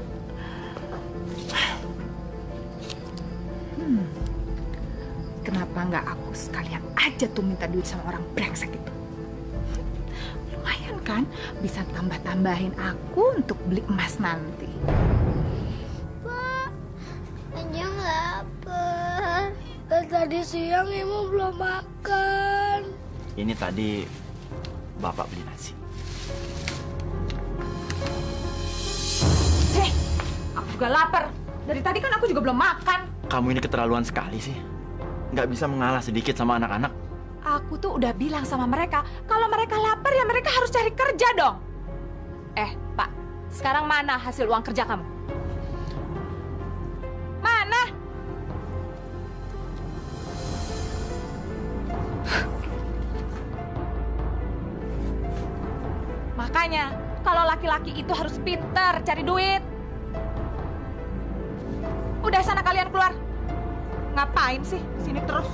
Hmm. Kenapa nggak aku sekalian aja tuh minta duit sama orang brengsek itu? Lumayan kan, bisa tambah-tambahin aku untuk beli emas nanti.
Pak, Anjang lapar. Dan tadi siang ibu belum makan.
Ini tadi bapak beli nasi.
Hei, aku juga lapar. Dari tadi kan aku juga belum makan.
Kamu ini keterlaluan sekali sih. Nggak bisa mengalah sedikit sama anak-anak.
Aku tuh udah bilang sama mereka, kalau mereka lapar ya mereka harus cari kerja dong. Eh, Pak, sekarang mana hasil uang kerja kamu? Mana? Makanya, kalau laki-laki itu harus pintar cari duit. Udah sana kalian keluar. Ngapain sih sini terus?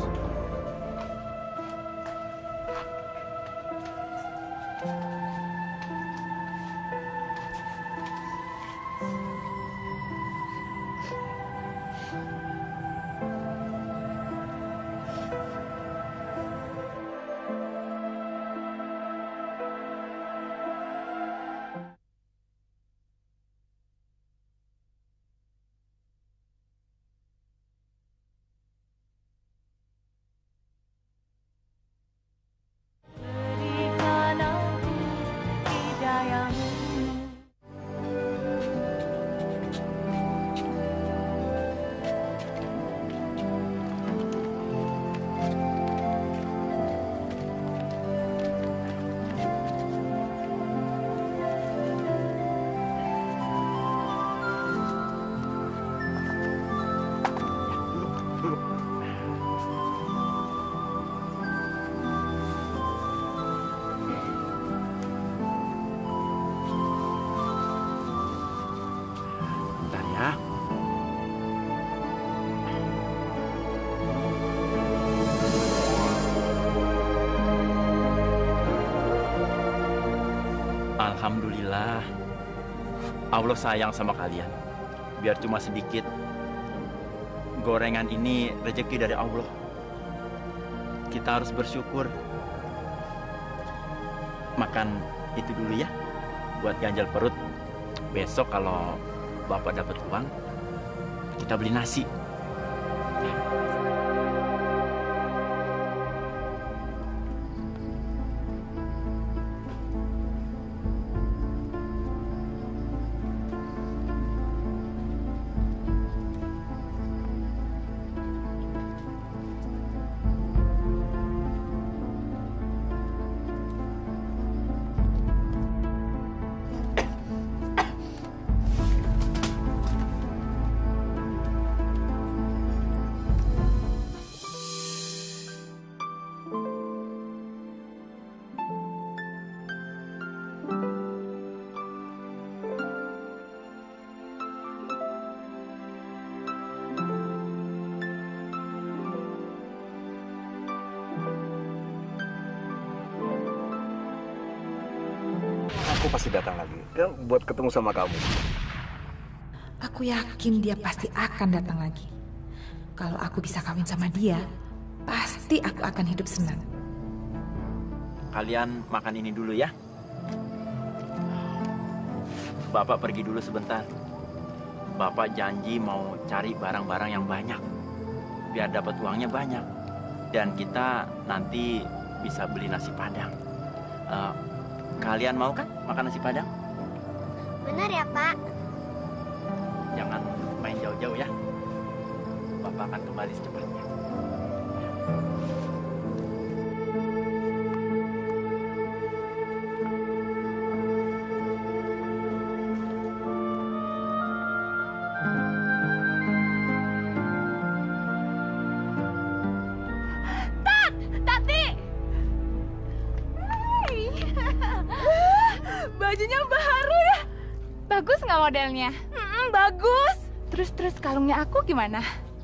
Alhamdulillah, Allah sayang sama kalian. Biar cuma sedikit, gorengan ini rezeki dari Allah. Kita harus bersyukur. Makan itu dulu ya, buat ganjal perut. Besok kalau Bapak dapat uang, kita beli nasi.
Aku pasti datang lagi, kan buat ketemu sama kamu.
Aku yakin dia pasti akan datang lagi. Kalau aku bisa kawin sama dia, pasti aku akan hidup senang.
Kalian makan ini dulu ya. Bapak pergi dulu sebentar. Bapak janji mau cari barang-barang yang banyak, biar dapat uangnya banyak. Dan kita nanti bisa beli nasi Padang. Uh, kalian mau kan makan nasi Padang?
Benar ya, Pak?
Jangan main jauh-jauh ya. Bapak akan kembali secepatnya.
Tat! Tati! Hai! Bajunya baru ya? Bagus nggak modelnya? Hmm, bagus. Terus-terus kalungnya aku gimana?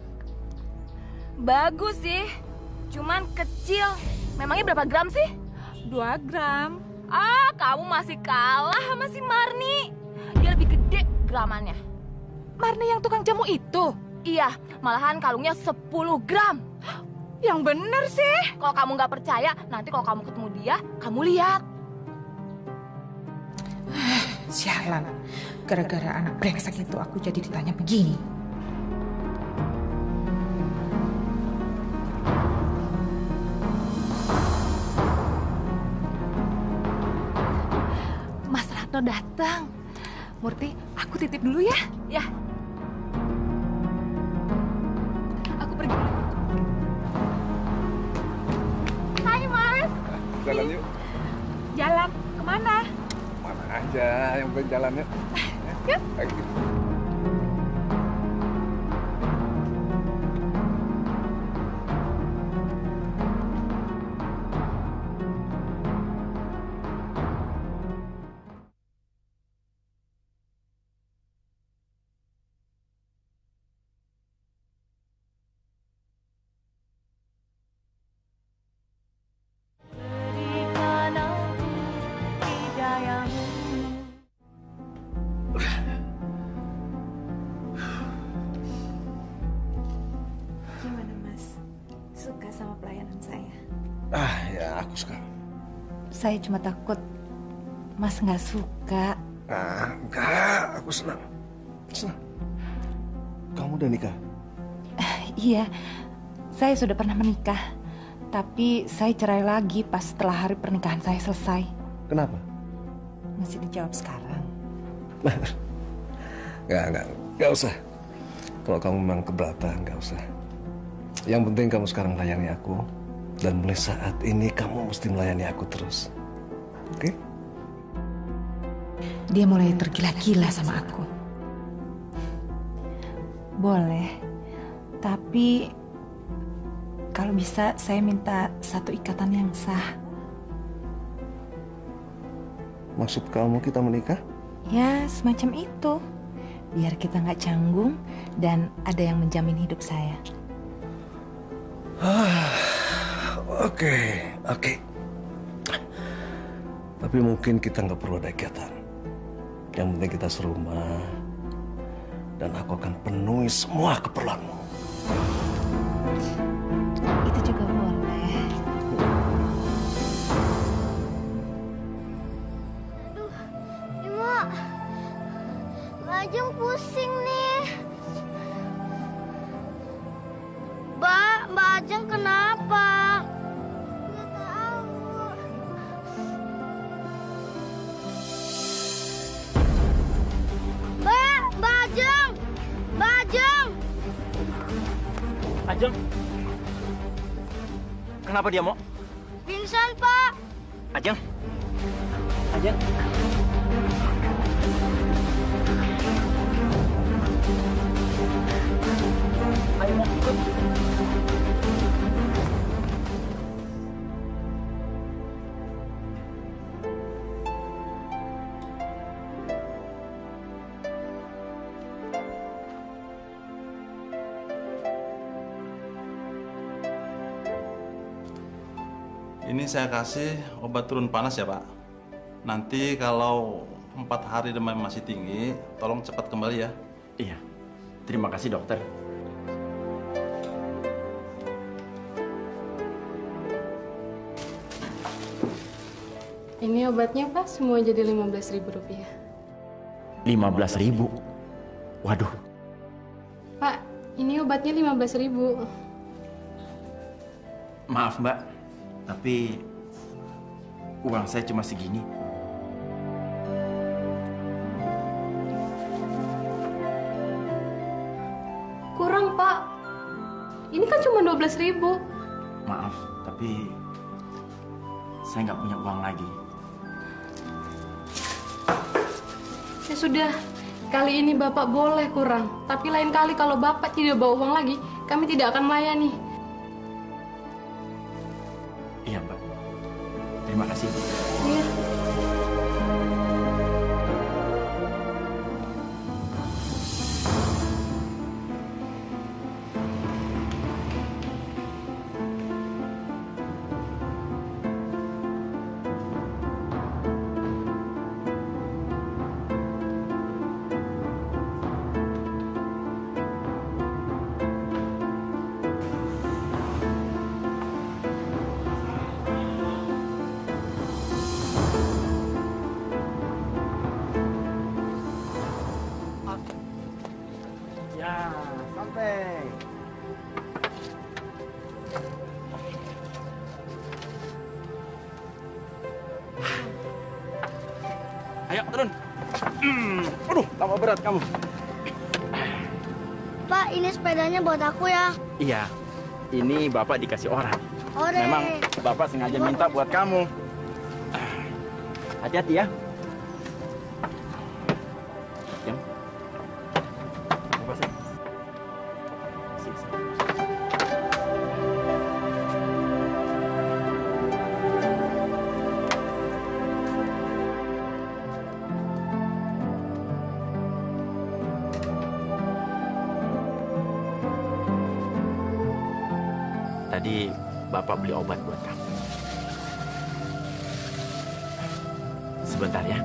Bagus sih, cuman kecil. Memangnya berapa gram sih?
Dua gram.
Ah, kamu masih kalah sama si Marni. Dia lebih gede gramannya.
Marni yang tukang jamu itu?
Iya, malahan kalungnya sepuluh gram.
Yang bener sih.
Kalau kamu nggak percaya, nanti kalau kamu ketemu dia, kamu lihat.
Sialan, gara-gara anak brengsek itu aku jadi ditanya begini.
Mas Ratno datang. Murti, aku titip dulu ya.
Ya.
Aku pergi dulu. Hai, Mas.
Jalan yuk.
Jalan kemana?
Mana aja yang penting jalannya.
Yuk.
Ayo.
Gimana, Mas? Suka sama pelayanan saya?
Ah, ya aku suka.
Saya cuma takut Mas nggak suka.
Ah, enggak, aku senang. Senang. Kamu udah nikah?
Iya, saya sudah pernah menikah. Tapi saya cerai lagi pas setelah hari pernikahan saya selesai.
Kenapa?
Masih dijawab sekarang.
Enggak, enggak, enggak usah. Kalau kamu memang keberatan, enggak usah. Yang penting kamu sekarang layani aku. Dan mulai saat ini kamu mesti melayani aku terus. Oke? Okay?
Dia mulai tergila-gila sama aku. Boleh. Tapi kalau bisa saya minta satu ikatan yang sah.
Maksud kamu kita menikah?
Ya, semacam itu. Biar kita nggak canggung dan ada yang menjamin hidup saya.
Oke, oke. Tapi mungkin kita nggak perlu ada ikatan. Yang penting kita serumah. Dan aku akan penuhi semua keperluanmu.
Itu juga boleh.
Aduh, Bimo. Mbak Ajeng pusing nih. Mbak, Mbak Ajeng kenapa? Nggak tahu. Mbak, Mbak Ajeng. Mbak Ajeng.
Ajeng, kenapa dia mau?
Pingsan, Pak.
Ajeng, Ajeng. Ayo, Mo, ikut.
Ini saya kasih obat turun panas ya, Pak. Nanti kalau empat hari demam masih tinggi, tolong cepat kembali ya.
Iya, terima kasih dokter.
Ini obatnya, Pak. Semua jadi lima belas ribu rupiah.
lima belas ribu. Waduh.
Pak, ini obatnya lima belas ribu.
Maaf Mbak, tapi uang saya cuma segini.
Kurang, Pak. Ini kan cuma dua belas ribu.
Maaf, tapi saya nggak punya uang lagi.
Ya sudah, kali ini Bapak boleh kurang. Tapi lain kali kalau Bapak tidak bawa uang lagi, kami tidak akan melayani.
Iya Mbak, terima kasih.
Iya.
Ya, sampai.
Ayo turun. Hmm, aduh, tambah berat kamu.
Pak, ini sepedanya buat aku ya.
Iya, ini Bapak dikasih orang.
Ore.
Memang Bapak sengaja minta buat kamu. Hati-hati ya. Yang. Bapak sih. Sini, sini. Tadi Bapak beli obat buat kamu. Sebentar ya.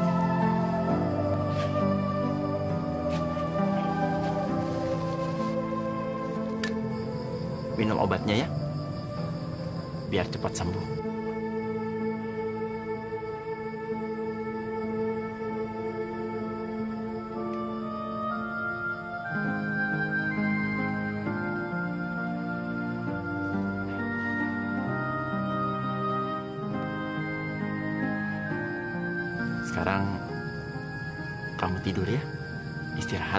Minum obatnya ya. Biar cepat sembuh. Sekarang kamu tidur ya, istirahat.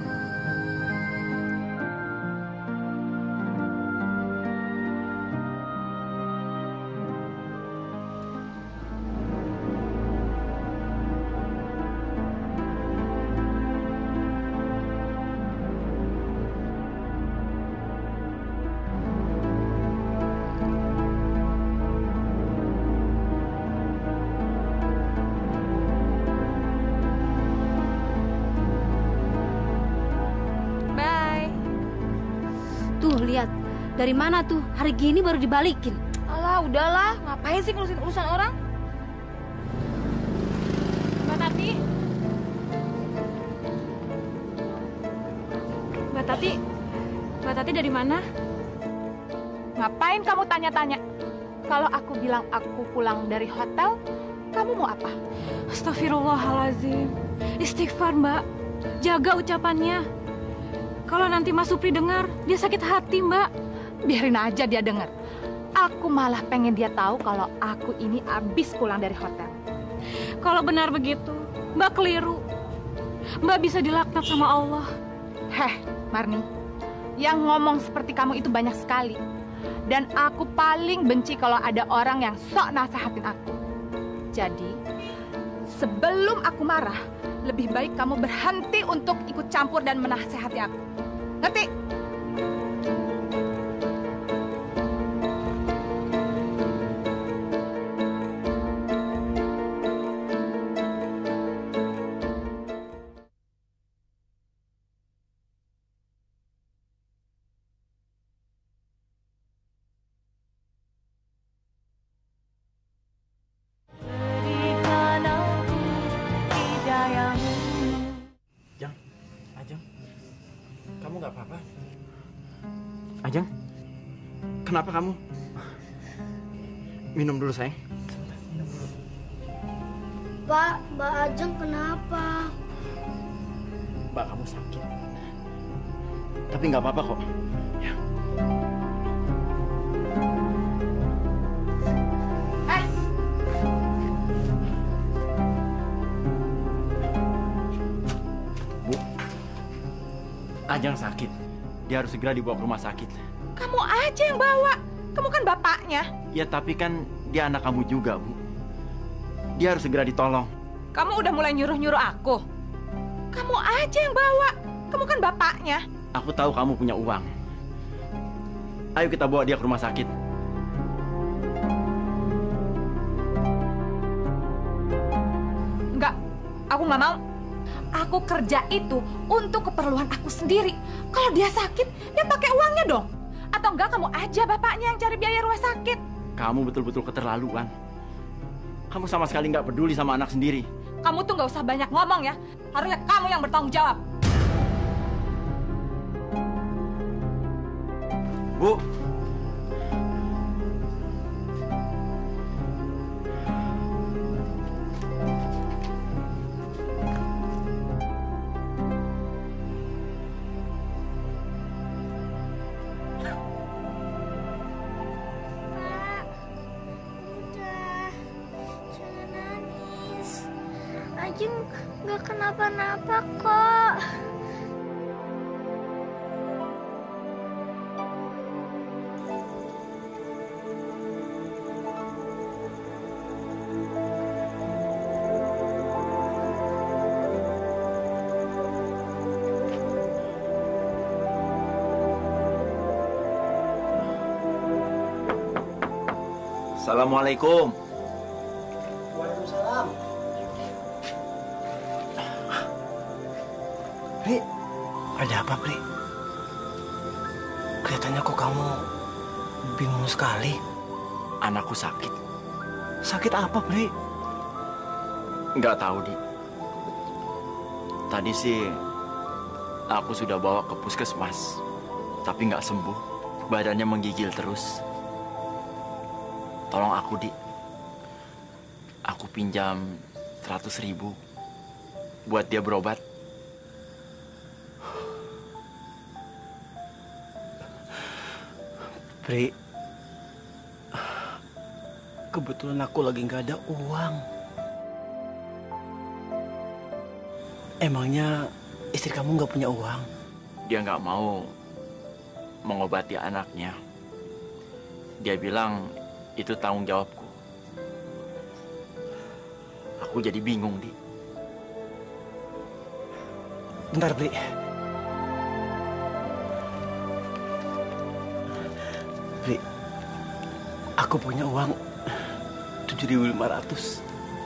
Tuh, lihat. Dari mana tuh? Hari gini baru dibalikin.
Alah, udahlah. Ngapain sih ngurusin urusan orang?
Mbak Tati. Mbak Tati. Mbak Tati dari mana?
Ngapain kamu tanya-tanya? Kalau aku bilang aku pulang dari hotel, kamu mau apa?
Astagfirullahalazim. Istighfar, Mbak. Jaga ucapannya. Kalau nanti Mas Supri dengar, dia sakit hati, Mbak.
Biarin aja dia dengar. Aku malah pengen dia tahu kalau aku ini abis pulang dari hotel.
Kalau benar begitu, Mbak keliru. Mbak bisa dilaknat sama Allah.
Heh, Marni. Yang ngomong seperti kamu itu banyak sekali. Dan aku paling benci kalau ada orang yang sok nasehatin aku. Jadi, sebelum aku marah, lebih baik kamu berhenti untuk ikut campur dan menasehati aku. Ngerti?
Ajeng, Ajeng, kamu nggak apa-apa? Ajeng, kenapa kamu? Minum dulu sayang.
Pak, Mbak Ajeng kenapa?
Mbak kamu sakit. Tapi nggak apa-apa kok. Ya.
Eh.
Bu, Ajeng sakit. Dia harus segera dibawa ke rumah sakit.
Kamu aja yang bawa. Kamu kan bapaknya.
Ya tapi kan dia anak kamu juga, Bu. Dia harus segera ditolong.
Kamu udah mulai nyuruh-nyuruh aku. Kamu aja yang bawa. Kamu kan bapaknya.
Aku tahu kamu punya uang. Ayo kita bawa dia ke rumah sakit.
Enggak, aku nggak mau. Aku kerja itu untuk keperluan aku sendiri. Kalau dia sakit, dia pakai uangnya dong. Atau enggak kamu aja bapaknya yang cari biaya rumah sakit.
Kamu betul-betul keterlaluan. Kamu sama sekali nggak peduli sama anak sendiri.
Kamu tuh nggak usah banyak ngomong ya. Harusnya kamu yang bertanggung jawab.
Bu.
Ajeng nggak kenapa-napa kok.
Assalamualaikum.
Waalaikumsalam. Pri, ada apa, Pri? Kelihatannya kok kamu bingung sekali.
Anakku sakit.
Sakit apa, Pri?
Nggak tahu, Di. Tadi sih aku sudah bawa ke puskesmas, tapi nggak sembuh. Badannya menggigil terus. Tolong aku, Di. Aku pinjam seratus ribu buat dia berobat.
Pri, kebetulan aku lagi nggak ada uang. Emangnya istri kamu nggak punya uang?
Dia nggak mau mengobati anaknya. Dia bilang itu tanggung jawabku. Aku jadi bingung, Di.
Bentar, Pri. Pri, aku punya uang tujuh ribu lima ratus.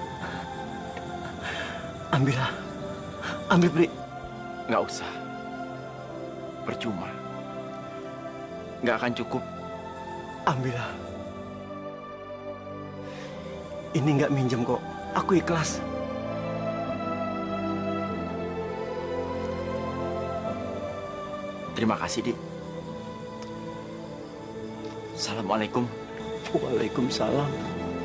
Ambillah. Ambil, Pri.
Nggak usah. Percuma. Nggak akan cukup.
Ambillah. Ini nggak minjem kok. Aku ikhlas.
Terima kasih, Di. Assalamualaikum.
Waalaikumsalam.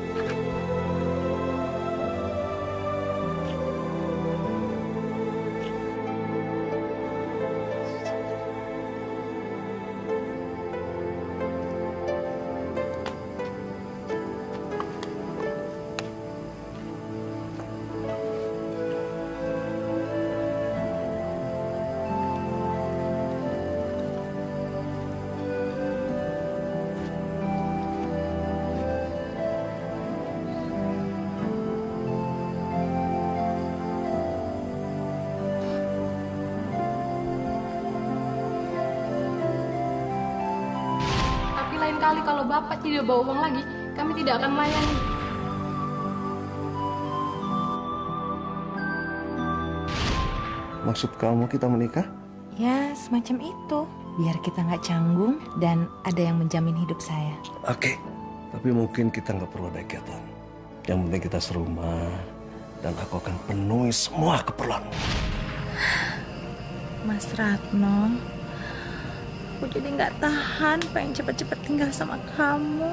Lain kali kalau Bapak tidak bawa uang lagi, kami tidak akan melayani.
Maksud kamu kita menikah?
Ya, semacam itu. Biar kita nggak canggung dan ada yang menjamin hidup saya.
Oke, tapi mungkin kita nggak perlu ada ikatan. Yang penting kita serumah dan aku akan penuhi semua keperluanmu.
Mas Ratno, aku jadi nggak tahan, pengen cepet-cepet tinggal sama kamu.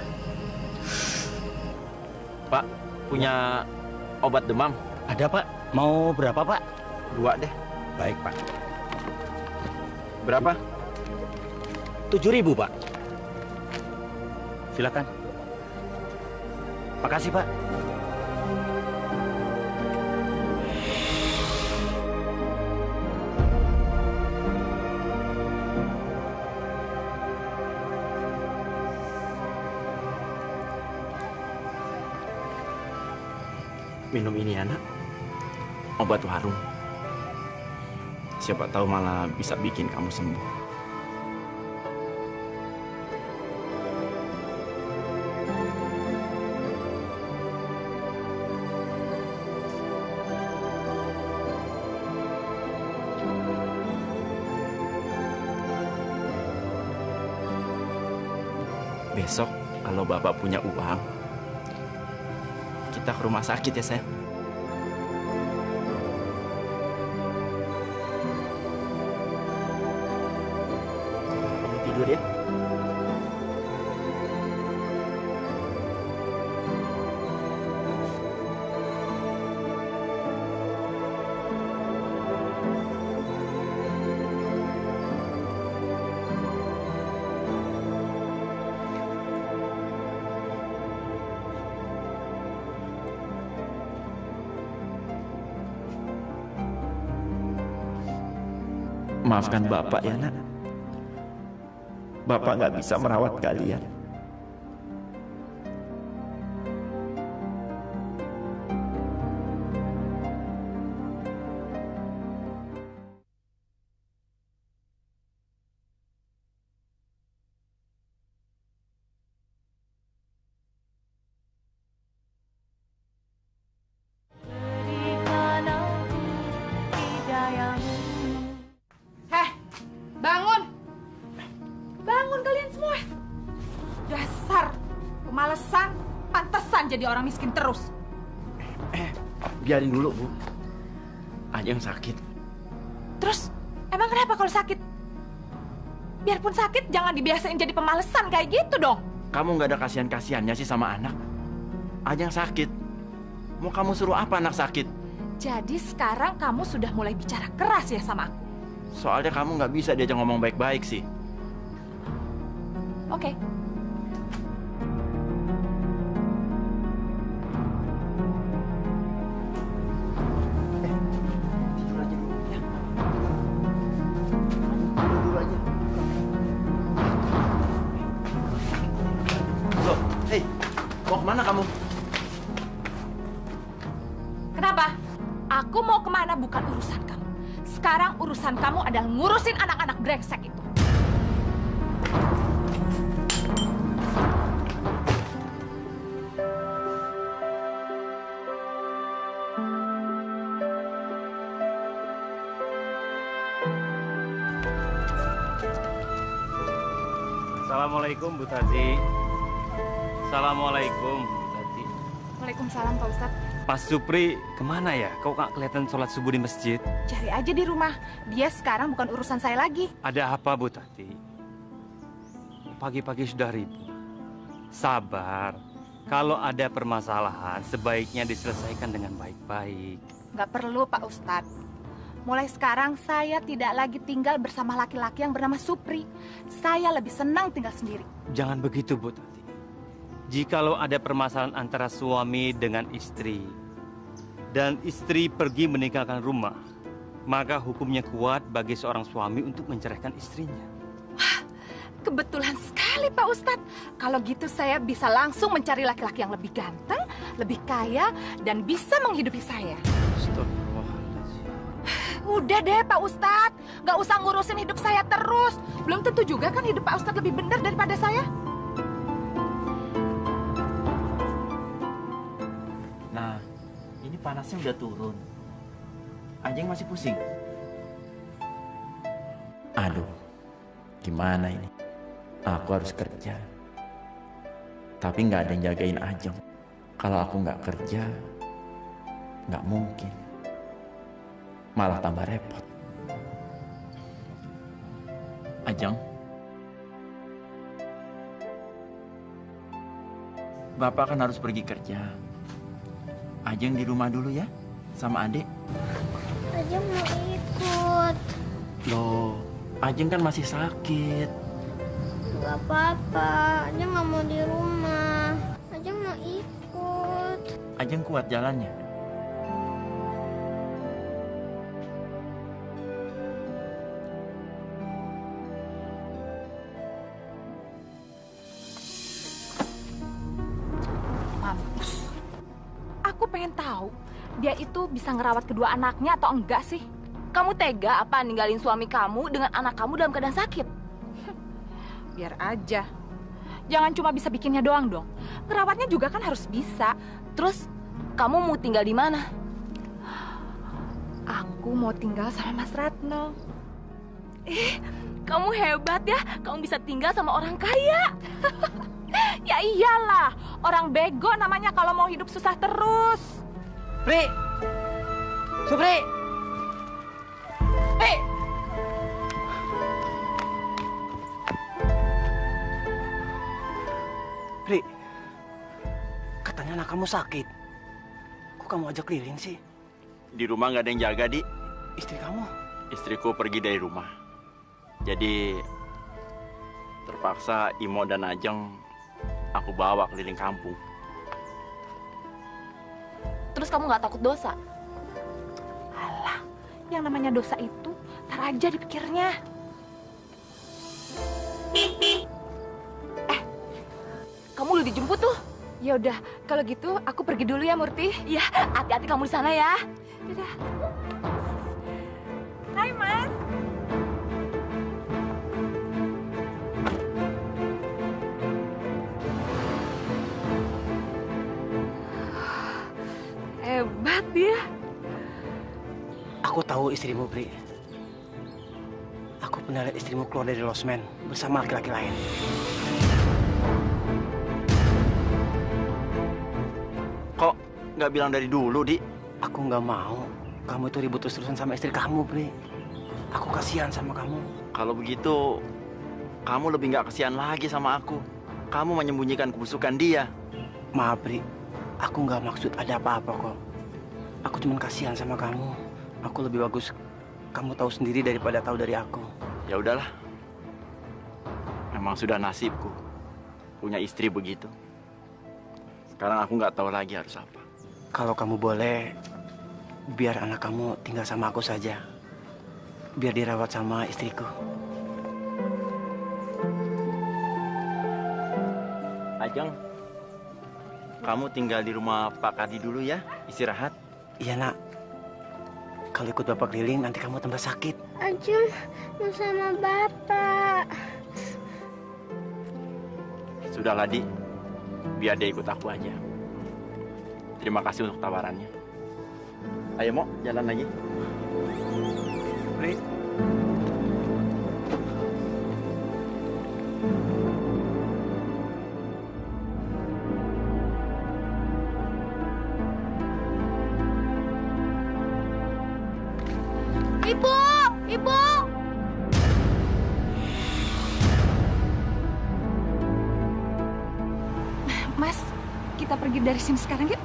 Pak, punya obat demam?
Ada, Pak. Mau berapa, Pak?
Dua deh.
Baik, Pak.
Berapa?
Tujuh ribu, Pak. Silakan. Makasih, Pak.
Minum ini anak. Obat warung. Siapa tahu malah bisa bikin kamu sembuh. Besok kalau Bapak punya uang, kita ke rumah sakit ya, sayang. Kamu tidur ya. Maafkan Bapak ya, nak. Bapak nggak bisa merawat kalian.
Heh, bangun. Bangun kalian semua. Dasar kemalesan, pantesan jadi orang miskin terus.
Biarin dulu, Bu. Ajeng sakit.
Terus, emang kenapa kalau sakit? Biarpun sakit, jangan dibiasain jadi pemalesan kayak gitu dong.
Kamu nggak ada kasihan-kasihannya sih sama anak? Ajeng sakit. Mau kamu suruh apa anak sakit?
Jadi sekarang kamu sudah mulai bicara keras ya sama aku?
Soalnya kamu nggak bisa diajak ngomong baik-baik sih.
Oke.
Loh, hei, mau kemana kamu?
Kenapa? Aku mau kemana bukan urusan kamu. Sekarang urusan kamu adalah ngurusin anak-anak brengsek itu.
Assalamualaikum Bu Tati. Assalamualaikum Bu Tati.
Waalaikumsalam Pak Ustadz.
Pak Supri kemana ya? Kau nggak kelihatan sholat subuh di masjid?
Cari aja di rumah. Dia sekarang bukan urusan saya lagi.
Ada apa Bu Tati? Pagi-pagi sudah ribut. Sabar. Kalau ada permasalahan, sebaiknya diselesaikan dengan baik-baik.
Nggak perlu Pak Ustadz. Mulai sekarang saya tidak lagi tinggal bersama laki-laki yang bernama Supri. Saya lebih senang tinggal sendiri.
Jangan begitu Bu Tati. Jikalau ada permasalahan antara suami dengan istri, dan istri pergi meninggalkan rumah, maka hukumnya kuat bagi seorang suami untuk menceraikan istrinya.
Wah, kebetulan sekali Pak Ustadz. Kalau gitu saya bisa langsung mencari laki-laki yang lebih ganteng, lebih kaya, dan bisa menghidupi saya. Udah deh Pak Ustadz, gak usah ngurusin hidup saya terus. Belum tentu juga kan hidup Pak Ustadz lebih benar daripada saya.
Nah, ini panasnya udah turun. Ajeng masih pusing. Aduh, gimana ini? Aku harus kerja. Tapi nggak ada yang jagain Ajeng. Kalau aku nggak kerja, nggak mungkin. Malah tambah repot. Ajeng, Bapak kan harus pergi kerja. Ajeng di rumah dulu ya. sama adik?
Ajeng mau ikut.
Loh, Ajeng kan masih sakit.
Gak apa-apa, Ajeng nggak mau di rumah. Ajeng mau ikut.
Ajeng kuat jalannya.
Mampus. Aku pengen tahu, dia itu bisa ngerawat kedua anaknya atau enggak sih? Kamu tega apa ninggalin suami kamu dengan anak kamu dalam keadaan sakit? Biar aja. Jangan cuma bisa bikinnya doang dong. Ngerawatnya juga kan harus bisa. Terus, kamu mau tinggal di mana? Aku mau tinggal sama Mas Ratno. Eh, kamu hebat ya. Kamu bisa tinggal sama orang kaya. Ya iyalah, orang bego namanya kalau mau hidup susah terus.
Pri! Supri!
Pri!
Pri, katanya anak kamu sakit. Kok kamu ajak keliling sih?
Di rumah nggak ada yang jaga, Di.
Istri kamu?
Istriku pergi dari rumah. Jadi terpaksa Imo dan Ajeng aku bawa keliling kampung.
Terus kamu nggak takut dosa? Alah, yang namanya dosa itu tar aja dipikirnya. Eh, kamu udah dijemput tuh? Ya udah, kalau gitu aku pergi dulu ya, Murti. Ya, hati-hati kamu di sana ya. Dadah. Hai, Mas. Hebat dia.
Aku tahu istrimu, Pri. Aku pernah lihat istrimu keluar dari losmen bersama laki-laki lain.
Kok nggak bilang dari dulu, Di?
Aku nggak mau kamu itu ribut terus-terusan sama istri kamu, Pri. Aku kasihan sama kamu.
Kalau begitu, kamu lebih nggak kasihan lagi sama aku. Kamu menyembunyikan kebusukan dia.
Maaf, Pri. Aku nggak maksud ada apa-apa kok. Aku cuma kasihan sama kamu. Aku lebih bagus kamu tahu sendiri daripada tahu dari aku.
Ya udahlah. Memang sudah nasibku punya istri begitu. Sekarang aku nggak tahu lagi harus apa.
Kalau kamu boleh, biar anak kamu tinggal sama aku saja. Biar dirawat sama istriku.
Ajeng, kamu tinggal di rumah Pak Kadi dulu ya, istirahat.
Iya, Nak. Kalau ikut Bapak keliling, nanti kamu tambah sakit.
Ajeng mau sama Bapak.
Sudahlah, Di. Biar dia ikut aku aja. Terima kasih untuk tawarannya. Ayo, Mo, jalan lagi.
Pri.
Ibu, Ibu.
Mas, kita pergi dari sini sekarang yuk.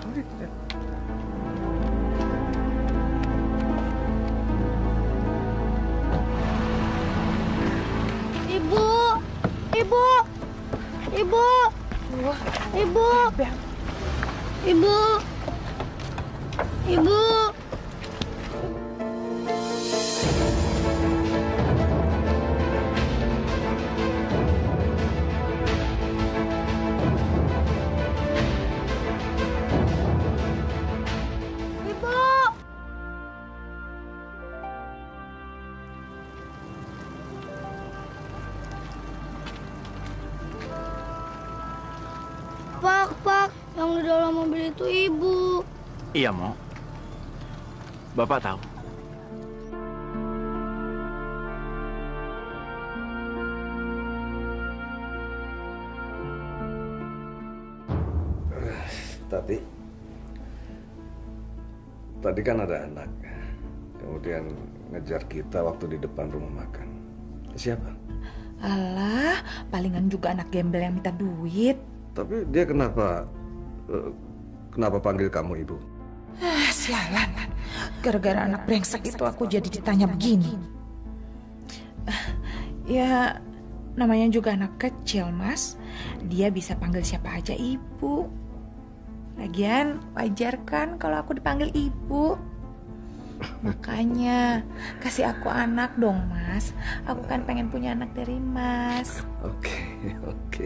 Ibu, Ibu, Ibu, Ibu, Ibu, Ibu. Pak, Pak, yang di dalam mobil itu Ibu.
Iya, Mo. Bapak tahu.
Tadi, tadi kan ada anak, kemudian ngejar kita waktu di depan rumah makan. Siapa?
Alah, palingan juga anak gembel yang minta duit.
Tapi dia kenapa, uh, kenapa panggil kamu ibu?
Ah, Sialan, gara-gara anak brengsek itu aku jadi ditanya begini. Ya, namanya juga anak kecil, Mas. Dia bisa panggil siapa aja ibu. Lagian wajar kan kalau aku dipanggil ibu. Makanya kasih aku anak dong, Mas. Aku kan pengen punya anak dari Mas.
Oke, oke.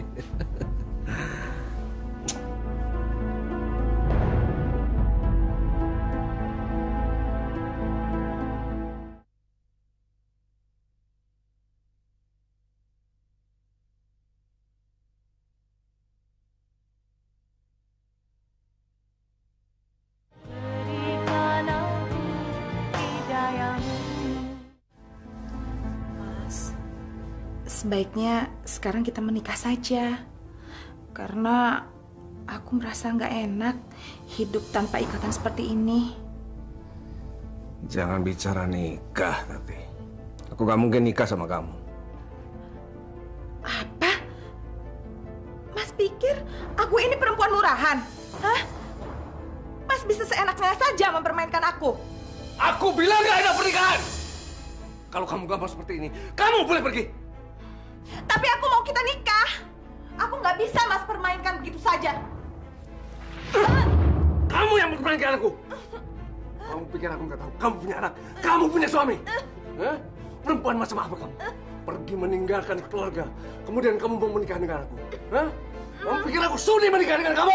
Sebaiknya sekarang kita menikah saja. Karena aku merasa nggak enak hidup tanpa ikatan seperti ini.
Jangan bicara nikah, tapi aku gak mungkin nikah sama kamu.
Apa? Mas pikir aku ini perempuan murahan? Hah? Mas bisa seenaknya saja mempermainkan aku.
Aku bilang gak ada pernikahan. Kalau kamu gak mau seperti ini, kamu boleh pergi.
Tapi aku mau kita nikah. Aku nggak bisa Mas permainkan begitu saja.
Kamu yang mempermainkan aku. Kamu pikir aku nggak tahu? Kamu punya anak, kamu punya suami. Hah? Perempuan macam apa kamu? Pergi meninggalkan keluarga, kemudian kamu mau menikah dengan aku. Hah? Kamu pikir aku sudi menikah dengan kamu?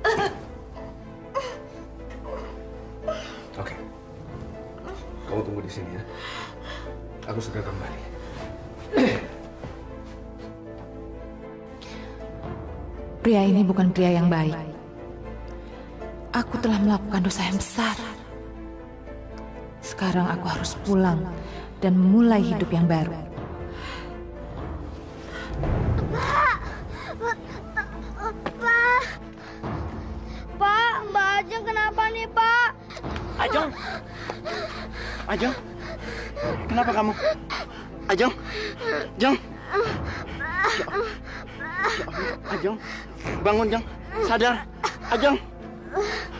Oke, kamu tunggu di sini ya. Aku segera kembali.
Pria ini bukan pria yang baik. Aku telah melakukan dosa yang besar. Sekarang aku harus pulang dan memulai hidup yang baru.
Pak! Pak! Pak, Mbak Ajeng kenapa nih, Pak?
Ajeng! Ajeng! Kenapa kamu? Ajeng! Ajeng! Ajeng! Bangun, Jeng. Sadar. Ajeng.